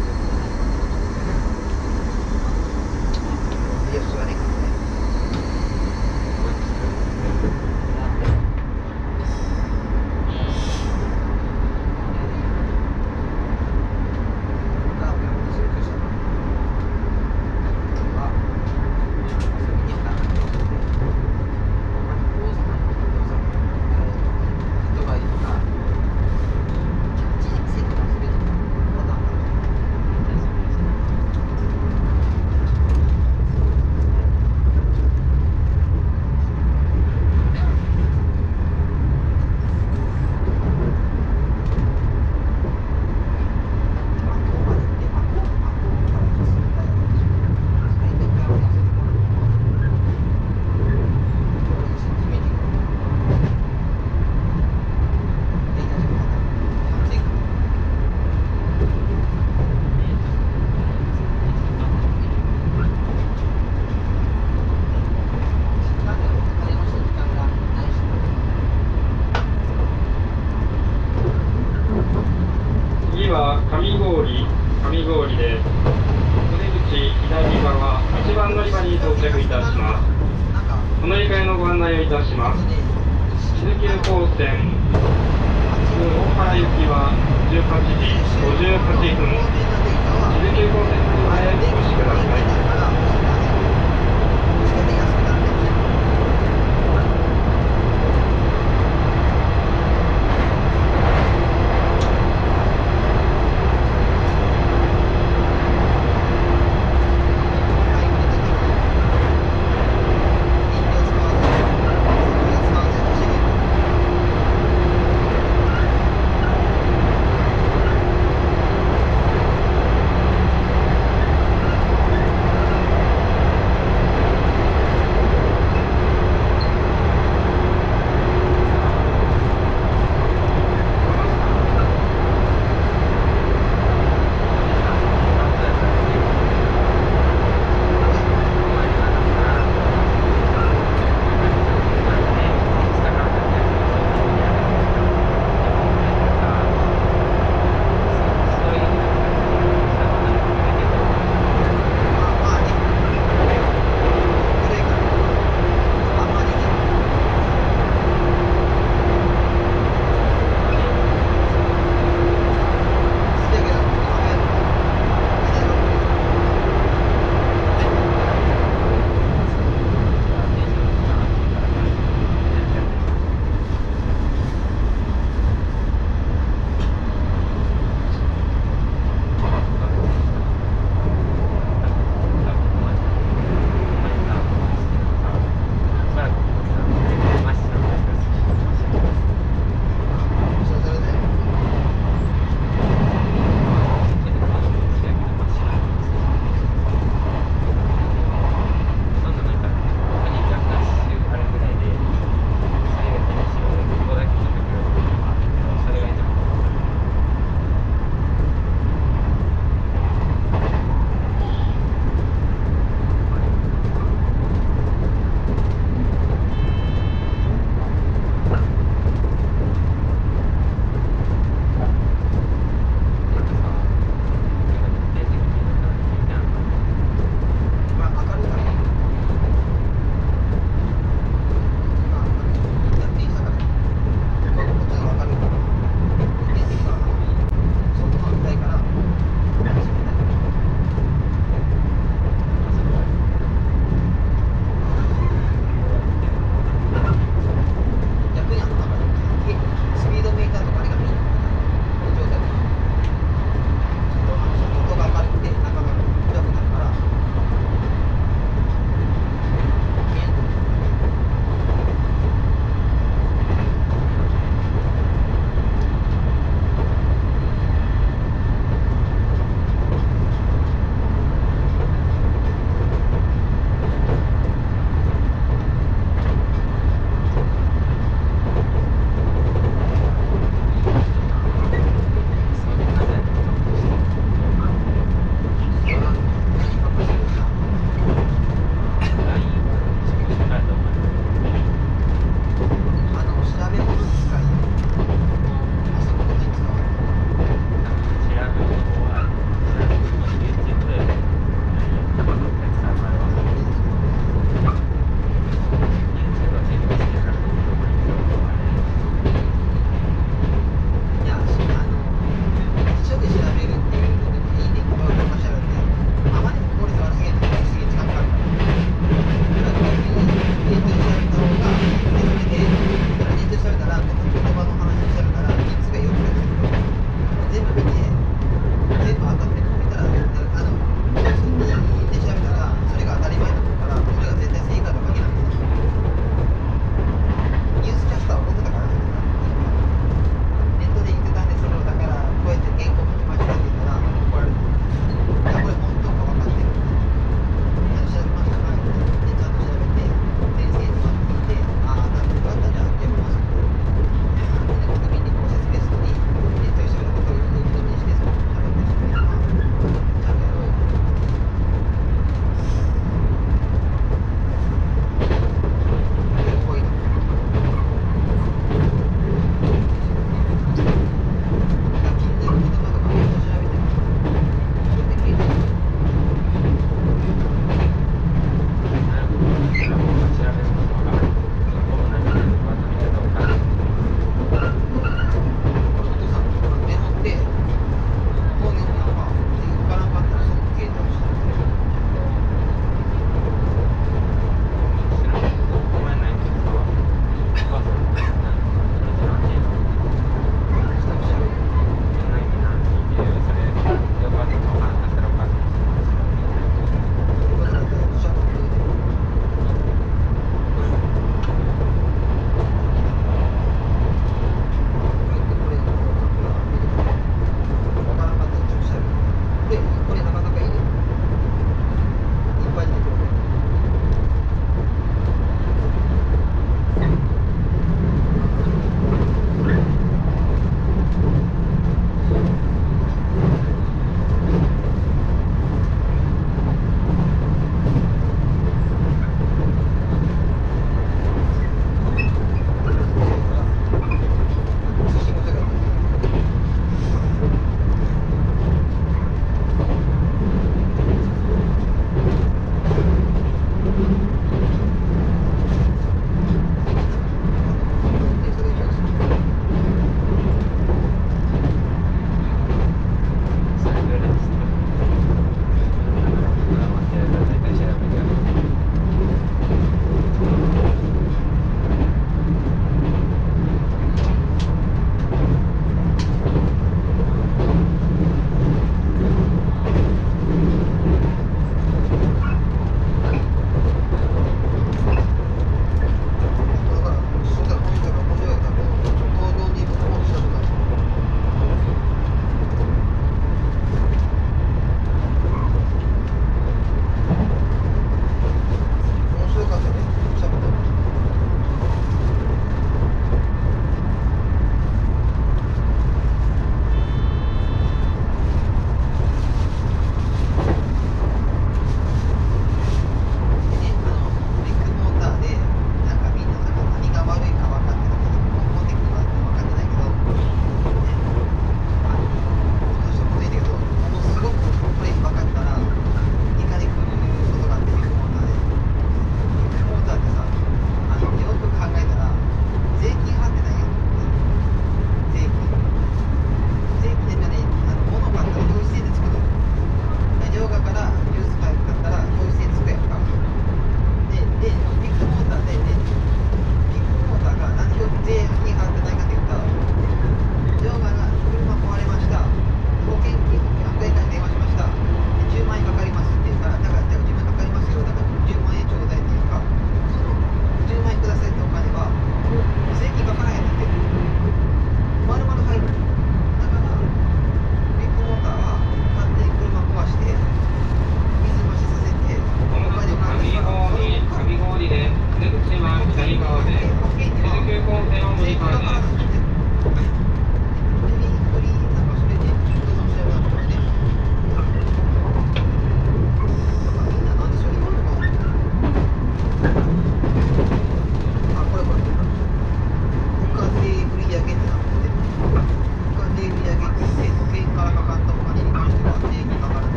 次は上郡上郡です。お出口左側いちばん乗り場に到着いたします。お乗り換えのご案内をいたします。静急本線大原行きはじゅうはちじごじゅうはっぷん、静急本線までお越しください。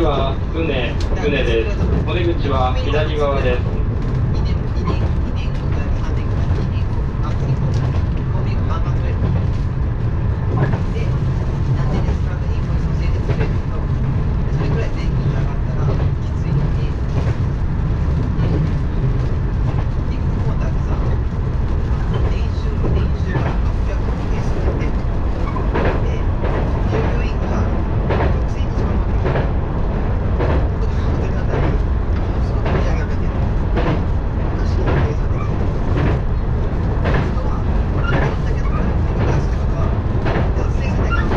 は船、船です。お出口は左側です。 にねん、にねん、にねんごぐらい、さんねんぐらい、にねんご、あ、にねんご、ゴミがバンバンくれる。で、なんでですかってインボイス教えてくれると、それくらい税金が上がったらきついのに、ビッグモーターってさ、年収、年収がろっぴゃくえんするんで、で、従業員がろくせんにんしか持ってない。僕がホテルだったら、すごく売り上げが出てる。おかしいな、計算できる。人は、いろんだけど、自分が出すってことは、達成さないから。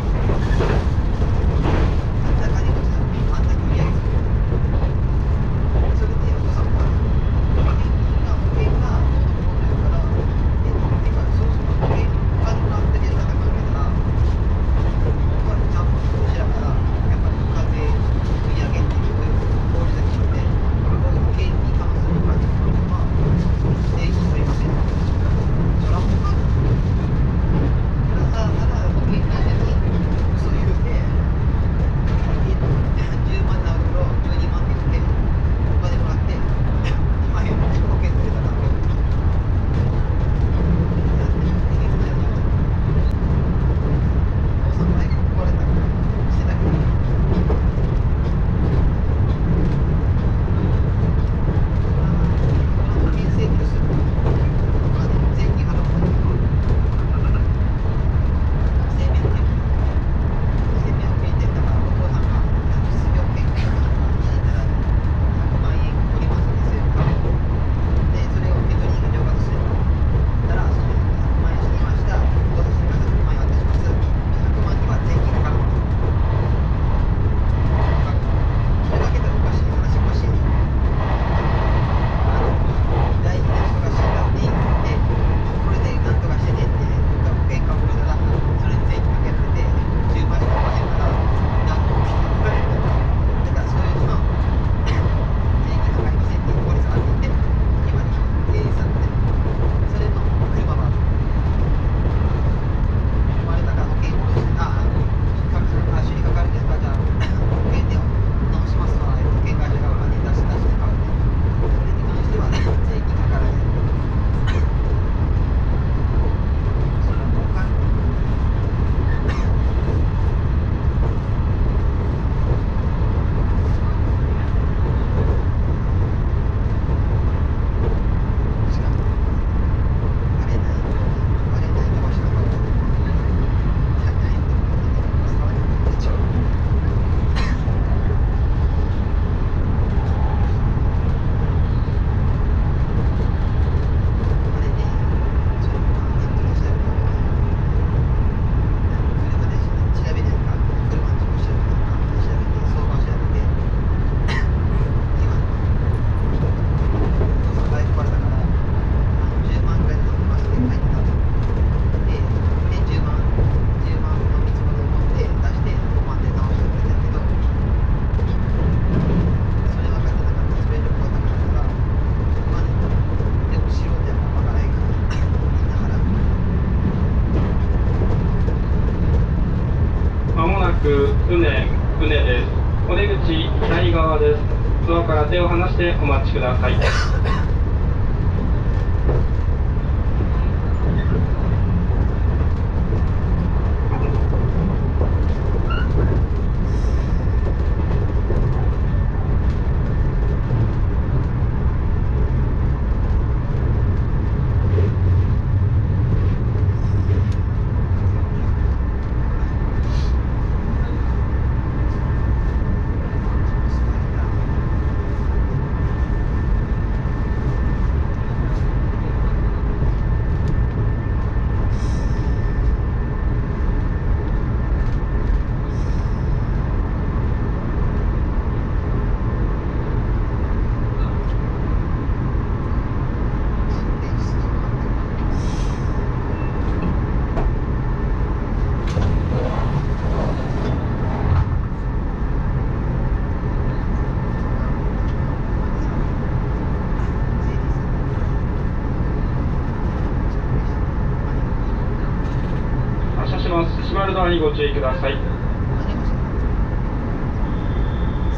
あんな金持ちだって、あんだけ売り上げする。それで、お父さんは、保険金が、保険がどうのこうの言うから、え、てか、そうすると保険、お金もらってるやつだったら考えたら、僕はちゃんと投資だから、やっぱり課税、売り上げっていう法律が決まって、こういう保険に関するお金は、税金取りません。そらもうか。ただ、ただ保険会社に嘘言うて、じゅうまんなるところじゅうにまんって言って、お金もらって、にまんえん保険取れたら、なんてできるんじゃないか。お父さん前壊れたからしてたけど、保険請求するお金、税金払うお金、生命保険、生命保険って言ったら、お父さんが失業保険かなんか死んだらひゃくまんえんおりますんですよ。で、それを受け取りが了解する。たら、そのひゃくまんえん死にました、お父さんにひゃくまんえん渡します。ひゃくまんには税金かかる。それだけでおかしい話、おかしい。あの、大事な人が死んだのに、で、これでなんとかしてねって、僕が保険かぶるなら、それに税金かけられて、じゅうまんしかもらえるから、なんとかしてもらえる。だから、それの、税金かかりませんっていう法律があっていて、今に提出されて、それの車は、生まれたから保険を下ろして、ああ、あ修理かかるんですか、じゃあ、保険で直しますわ、保険会社がお金出し出して買う。それに関しては、税金かからない。それは儲かる。しかも、バレない、バレない投資の方が、社会のところに触り込んでちゃう。あれね、それもネットで調べた方がいい。車で調べないか、車の事故調べないか、調べて、相場を調べて、今、お父さんバイク壊れたから、じゅうまんぐらいで乗ってますって書いてた。で、でじゅうまん、じゅうまんの見積もりを持って出してごまんで直してくれたけど、それ分かってなかったらそれで怖かったから、まあ、でも素人やから分からないからみんな払う。 まもなく船、船です。お出口左側です。ドアから手を離してお待ちください。閉まるドアにご注意ください。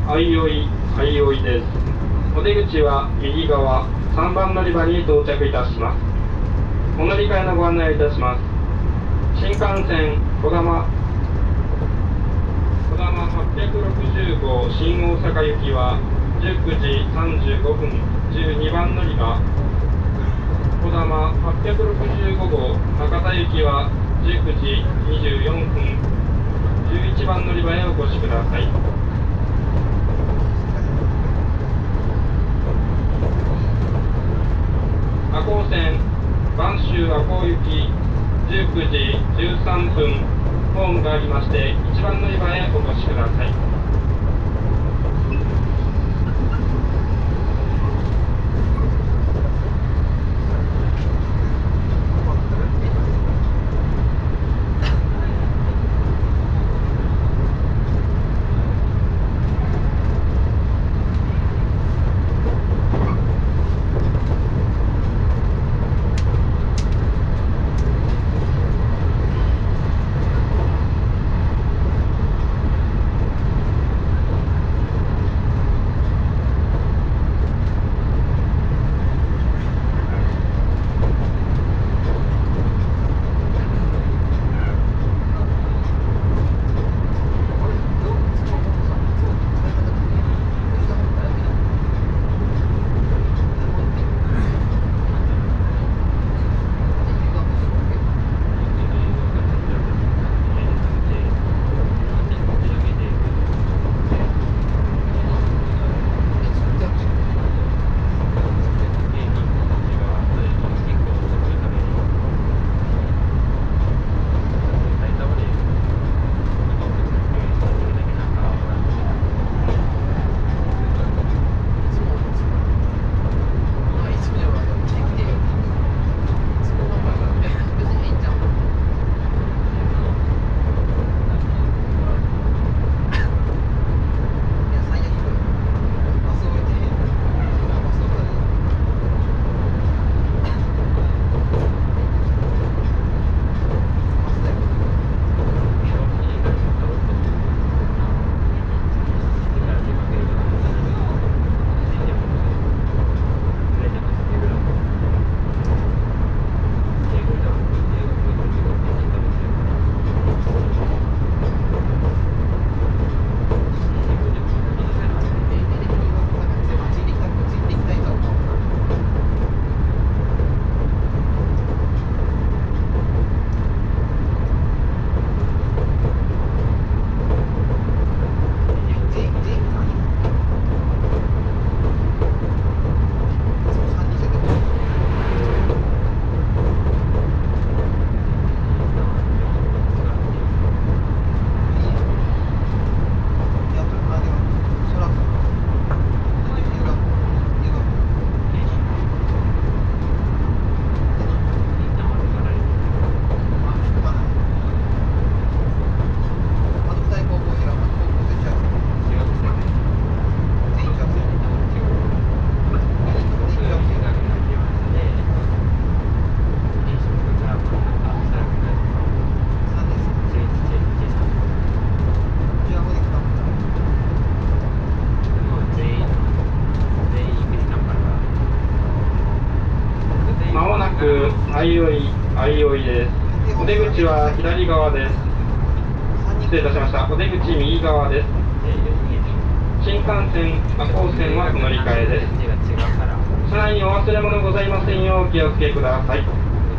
相生相生です。お出口は右側さんばん乗り場に到着いたします。お乗り換えのご案内をいたします。新幹線こだまこだまはっぴゃくろくじゅうご新大阪行きはじゅうくじさんじゅうごふんじゅうにばん乗り場、こだまはっぴゃくろくじゅうご号博多行きはじゅうくじにじゅうよんふんじゅういちばん乗り場へお越しください。赤穂線播州赤穂行きじゅうくじじゅうさんぷんホームがありまして、いちばん乗り場へお越しください。相生相生です。お出口は左側です。失礼いたしました。お出口右側です。新幹線赤穂線はお乗り換えです。車内にお忘れ物ございませんようお気をつけください。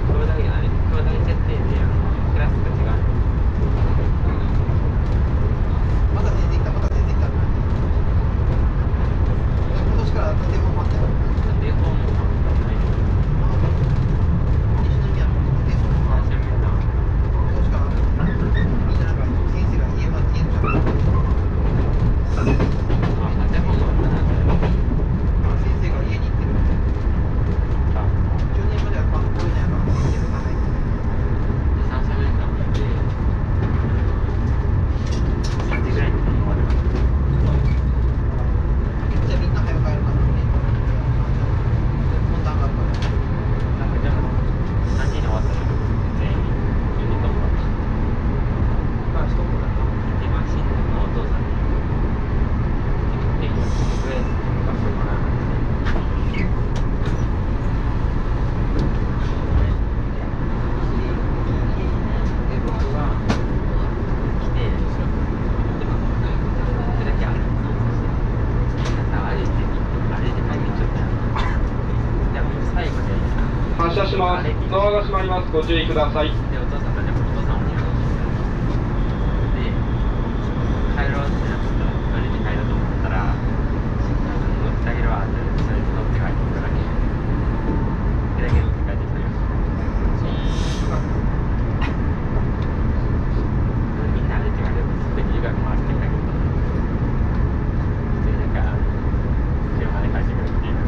また出てきた、また出てきた。今年から電話待ってる。電話も西宮の電話も今年からみんななんか先生が家まで家の中で先生が家に行ってる。じゅうねんまではこういうのやから先生がない。 。ご注意ください。 で、お父さんとね、お父さんにやろうとしてる。で、帰ろうってなってたら、乗りに帰ろうと思ったら、新幹線に乗ってあげるわって、それで乗って帰ってきただけ。それだけ乗って帰ってきたよ。みんなあれって言われると、すぐに留学回ってきたけど、普通になんか、車で帰ってくるっていう。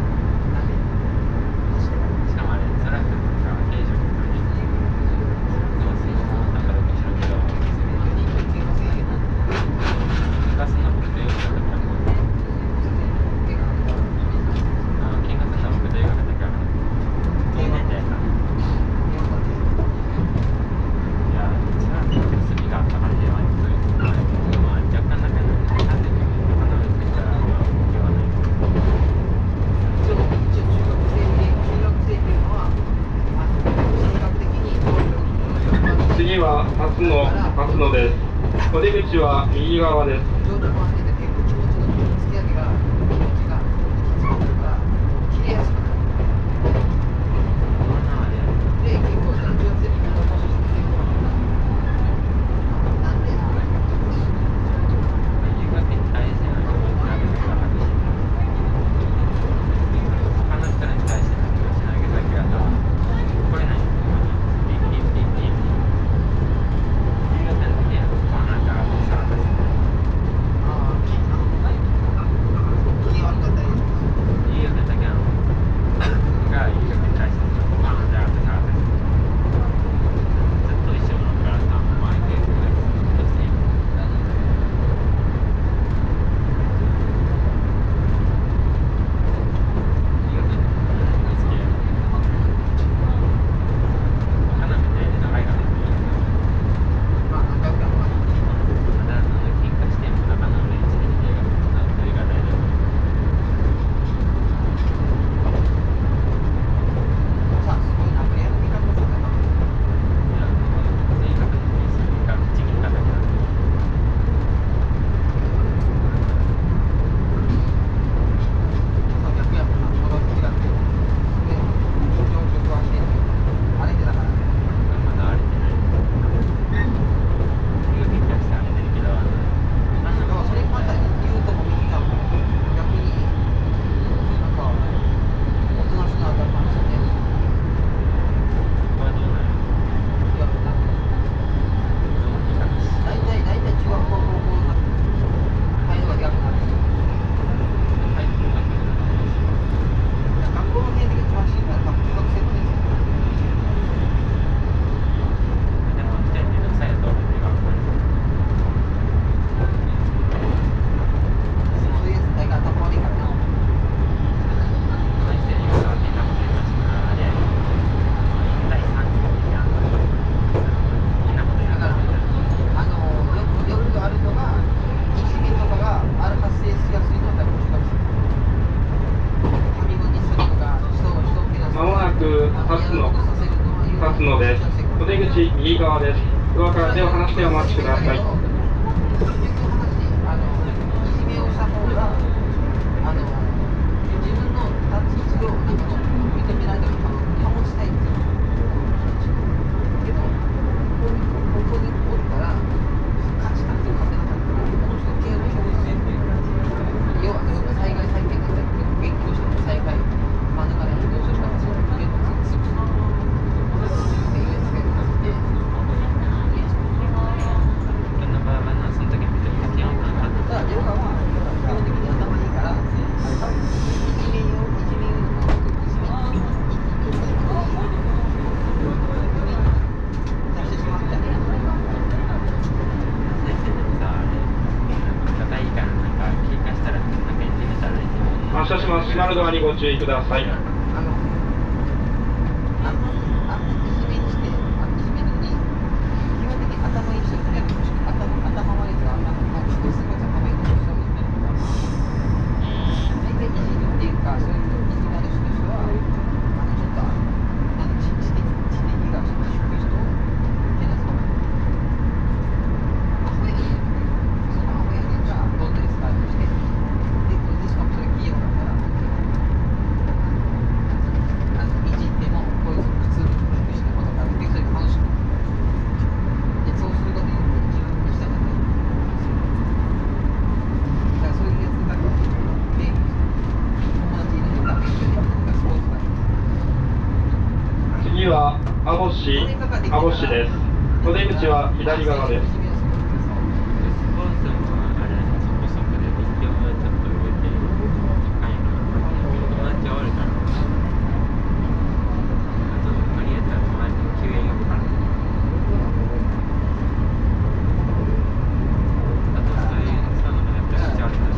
しかもあれ、トラックとか軽乗とかね、どうせなんかどっか知らんけど、ガスの僕とよくだったから、あの、見学した僕とよくだったから、どうなんだよな。いや、一番休みがあったからではなく、まあ、若干仲良くなってるけど、離れてきたら、言わない。 一応、一応中学生で、中学生っていうのは、あの、性格的に、 次は初野、初野です。お出口は右側です。 情緒不安定で結構気持ちの突き上げが、気持ちが詰まってるから、切れやすくなる。で、結構、中学生にみんなの年して結構、なんで、 留学に対しての気持ちの上げ方が激しい。他の人に対しての気持ちの上げ方がさ、これない。ピッピッピッピッ。留学の時はこうなんかさ、私ああ、気悪かったり、 留学の時はが留学に対してさ、こうなんだってさ、ずっと一緒のからさ、周り結構ずっとしている。 まあ、仲良くなるから。さあ、すごいな、レアの見方するな。逆やもんな、この違って。で、情緒不安定で、あれでだからね。だからそれまた言うとも右かも。逆に、なんか、おとなしくなった感じで。いや、なんか、大体、大体中学校、高校が、態度が逆になる。学校の辺で一番しんどいのは中学生の先生。そういうやつ大概頭悪いからな。だから、あの、よく、よくあるのが、いじめとかがある発生しやすいのは多分中学生。紙分にするとか、人を人を怪我する。 まもなく初野、初野です。お出口右側です。ドアから手を離してお待ちください。 結局話、あの、いじめをした方が、あの、自分の立ち位置をなんか認められたり保ちたいっていうけど、ここにここにおったら、勝ちたくて勝てなかったら、この人刑務所にするっていう。要は、災害再建が勉強しても災害免れないどうするかっていうのを潰すっていうやつがいて、ただ、ジェルカは基本的に頭いいから、いじめよ、いじめよ、いじめよ、いじめ出してしまったり。 発車します。閉まるドアにご注意ください。 あの、あんまり、あんまりいじめにして、あいじめるのに、基本的に頭いい人にやってほしくて、頭、頭悪い人はあんまり、もう、すごい頭いい人にしてほしくて、大体いじめっていうか、そういう人になる人としては、あの、ちょっと、なんか知知的、知的が低い人を、けなすとか、アホやねん、そのアホやねんが、ロードレスカーとして、で、しかもそれ企業だったら、 市網干です。お出口は左側です。 コースもあれそこそこで一応ちょっと動いて高いの友達おるからちょっと無理やったら友達に救援呼ぶからあとそういうそういうのもやっぱりめっちゃあるから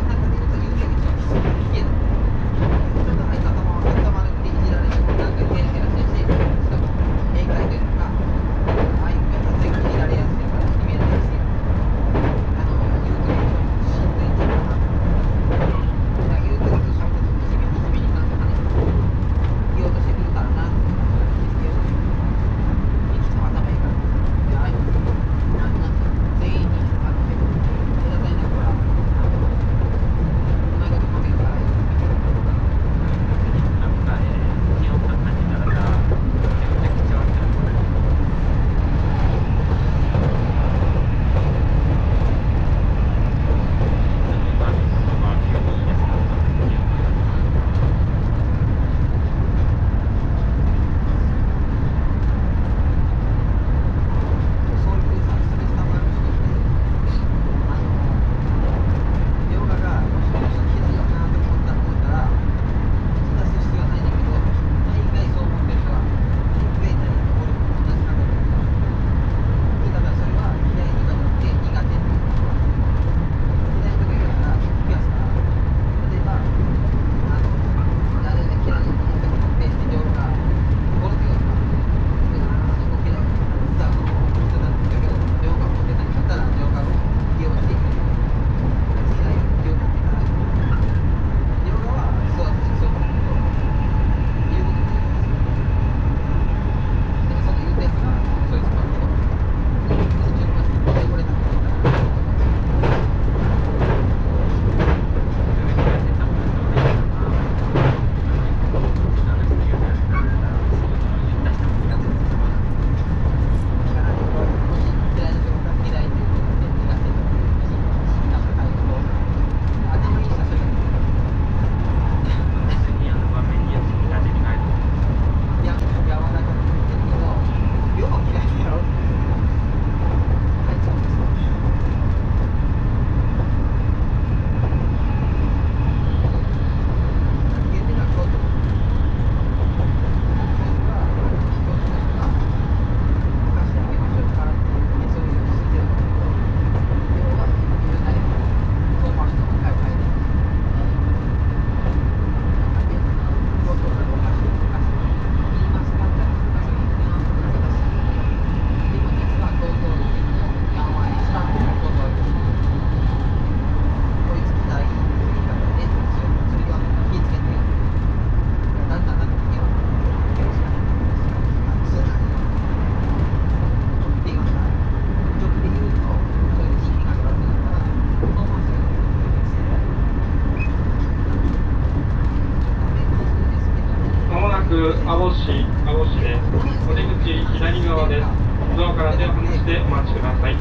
網干市網干市です。お出口左側です。ドアから手を離してお待ちください。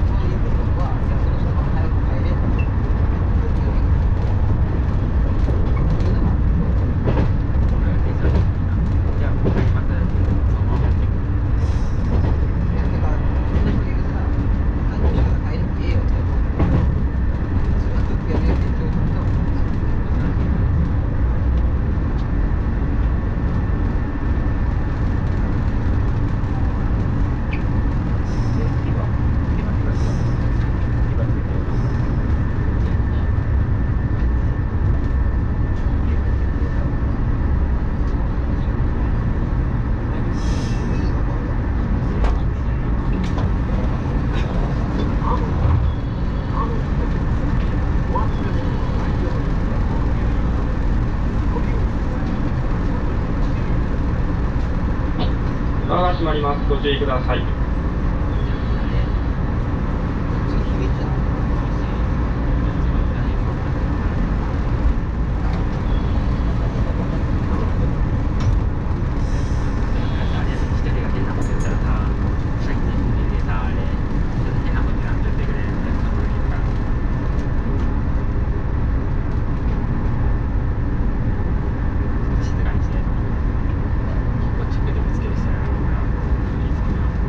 ドアが閉まります。ご注意ください。 静かにしてこっちで見つける人やろうから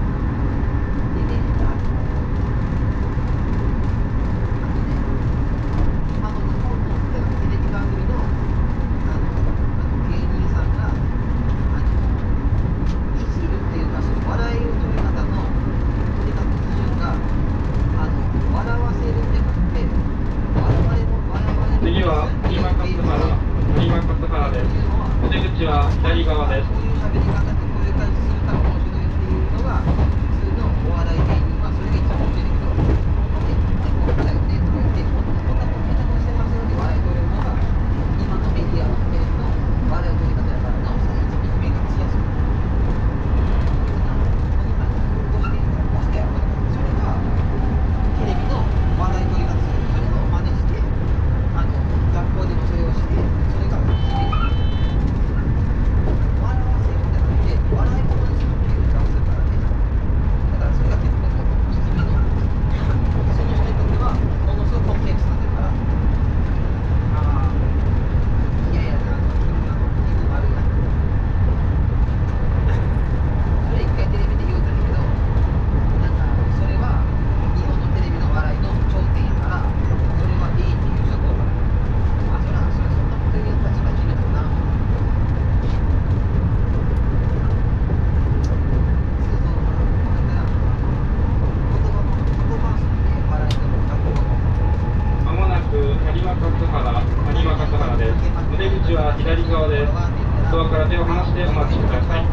してお待ちください。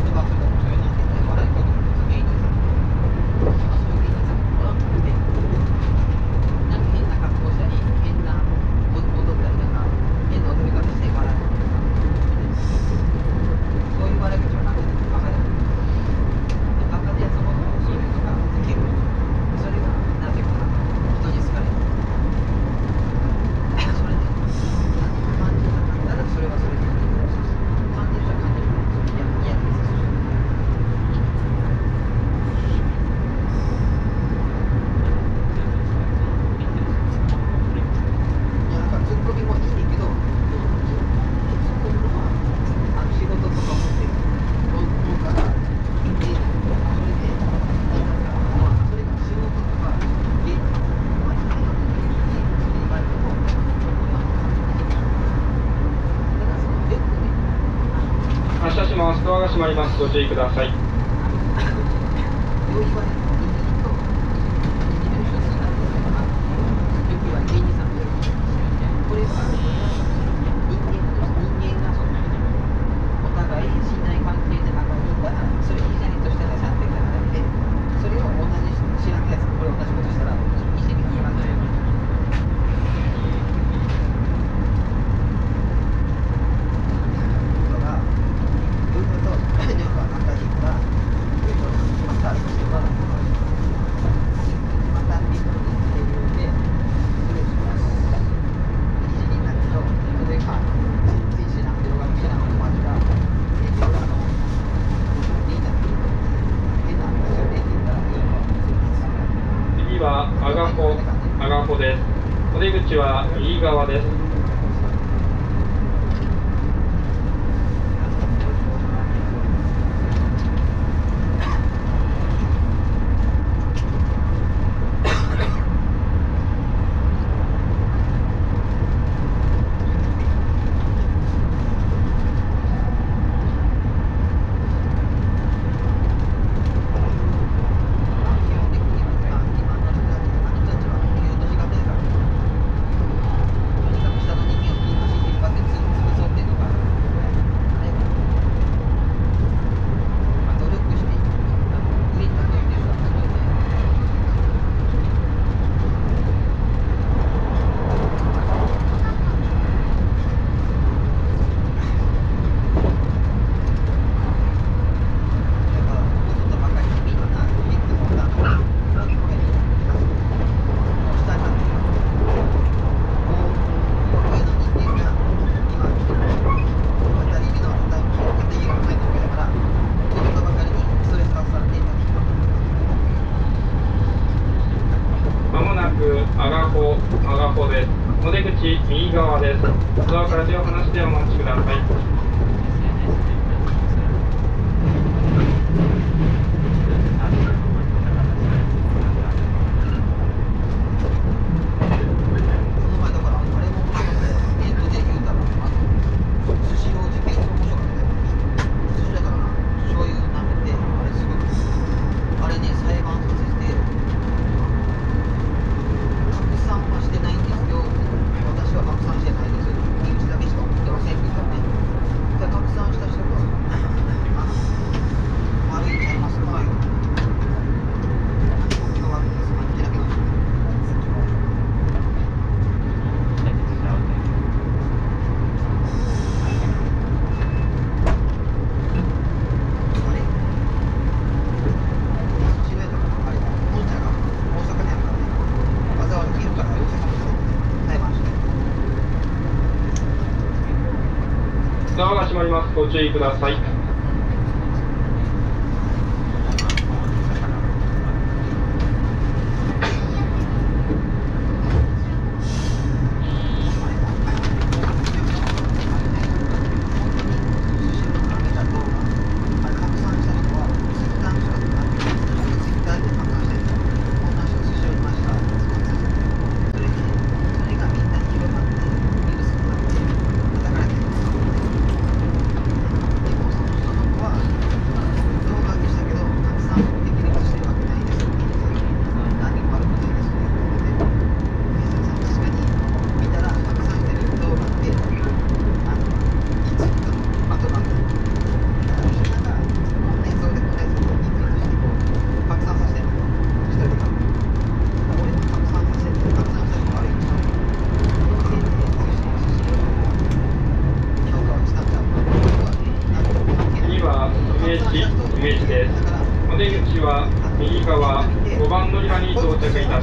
発車します。ドアが閉まります。ご注意ください。次は阿賀穂、阿賀穂です。お出口は右側です。阿賀穂、阿賀穂です。お出口右側です。ドアから手を離してお待ちください。ドアが閉まります。ご注意ください。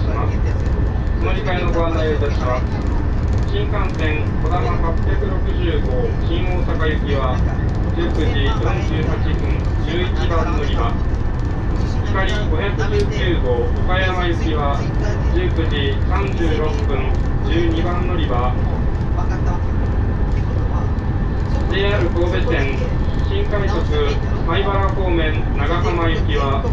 します。乗り換えのご案内をいたします。新幹線こだまはっぴゃくろくじゅうご新大阪行きはじゅうくじよんじゅうはっぷんじゅういちばん乗り場、光ごひゃくじゅうきゅうご岡山行きはじゅうくじさんじゅうろっぷんじゅうにばん乗り場、 ジェイアール 神戸線新快速米原方面長浜行きは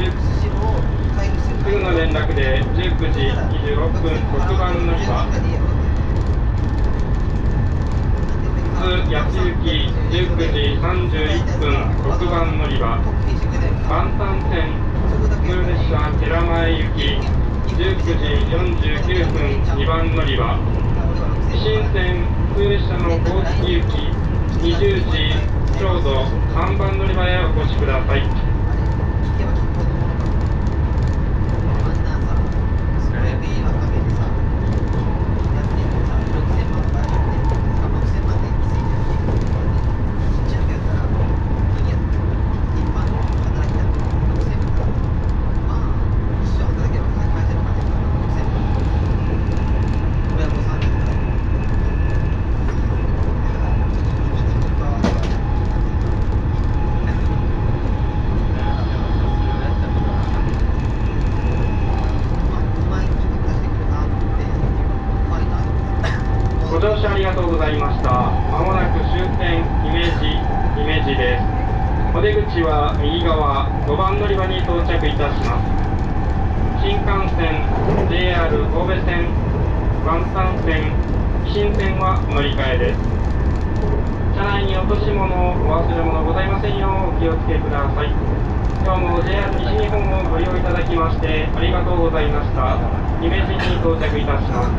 すぐの連絡でじゅうくじにじゅうろっぷんろくばん乗り場、津安行きじゅうくじさんじゅういっぷんろくばん乗り場、万丹線普通列車寺前行きじゅうくじよんじゅうきゅうふんにばん乗り場、新線普通列車の高知行きにじゅうじちょうどさんばん乗り場へお越しください。ご乗車ありがとうございました。まもなく終点姫路姫路です。お出口は右側ごばん乗り場に到着いたします。新幹線 ジェイアール 神戸線万丹線新線は乗り換えです。車内に落とし物お忘れ物ございませんようお気をつけください。今日も ジェイアール 西日本をご利用いただきましてありがとうございました。姫路に到着いたします。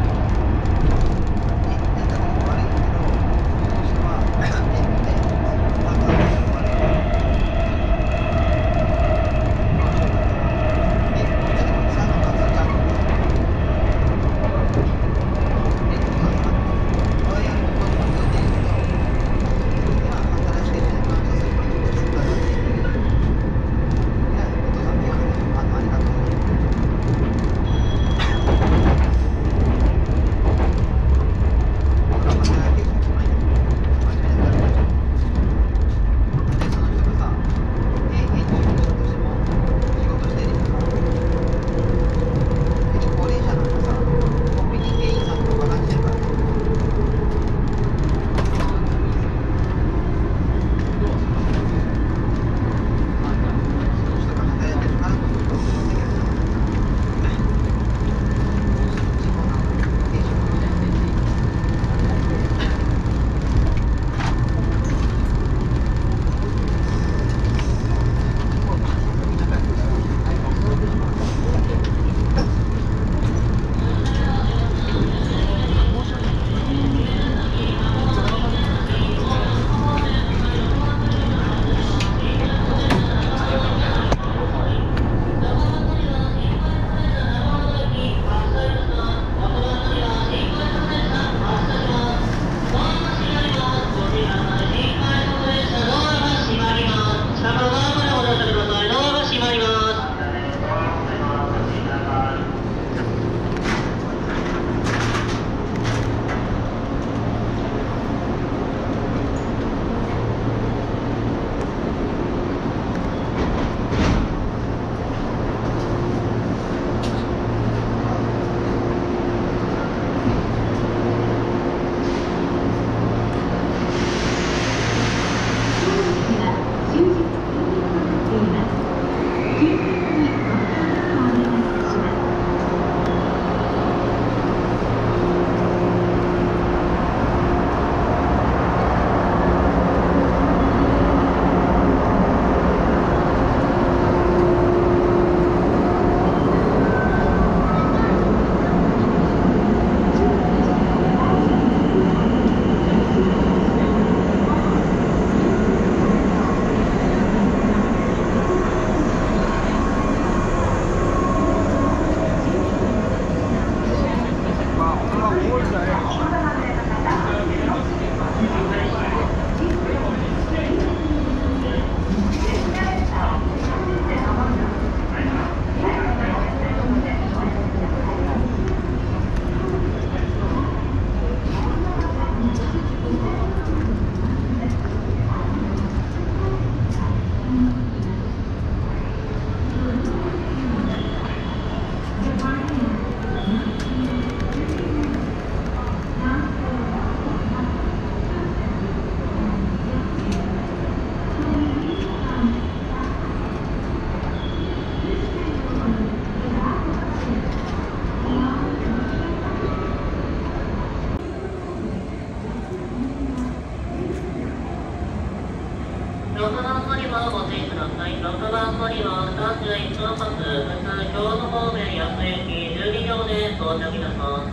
到着いたします。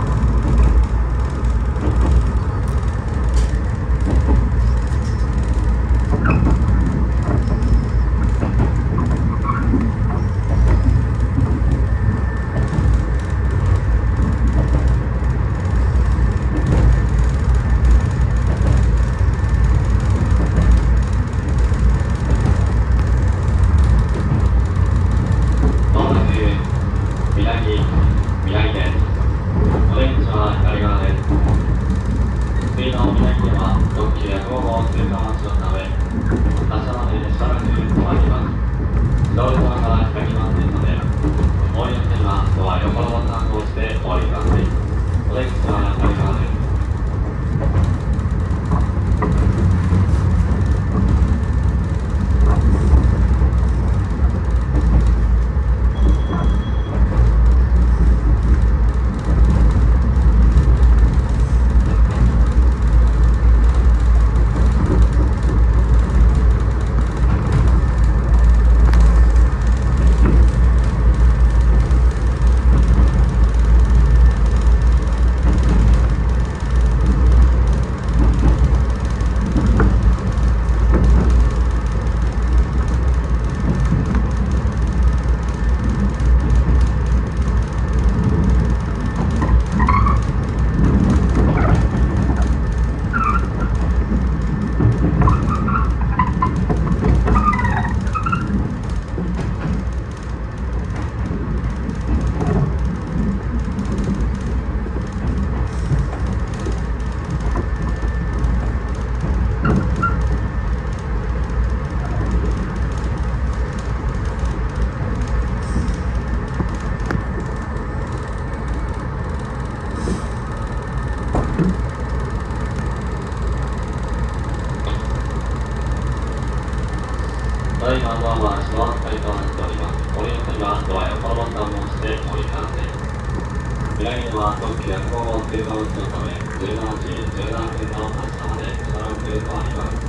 ただいまドアの足は光となっております。降りの際はドア横のボタンを押して降りたんです。未来には特急やくごう号通過運賃のためじゅうしちじじゅうななふんの発車までしばらくとあります。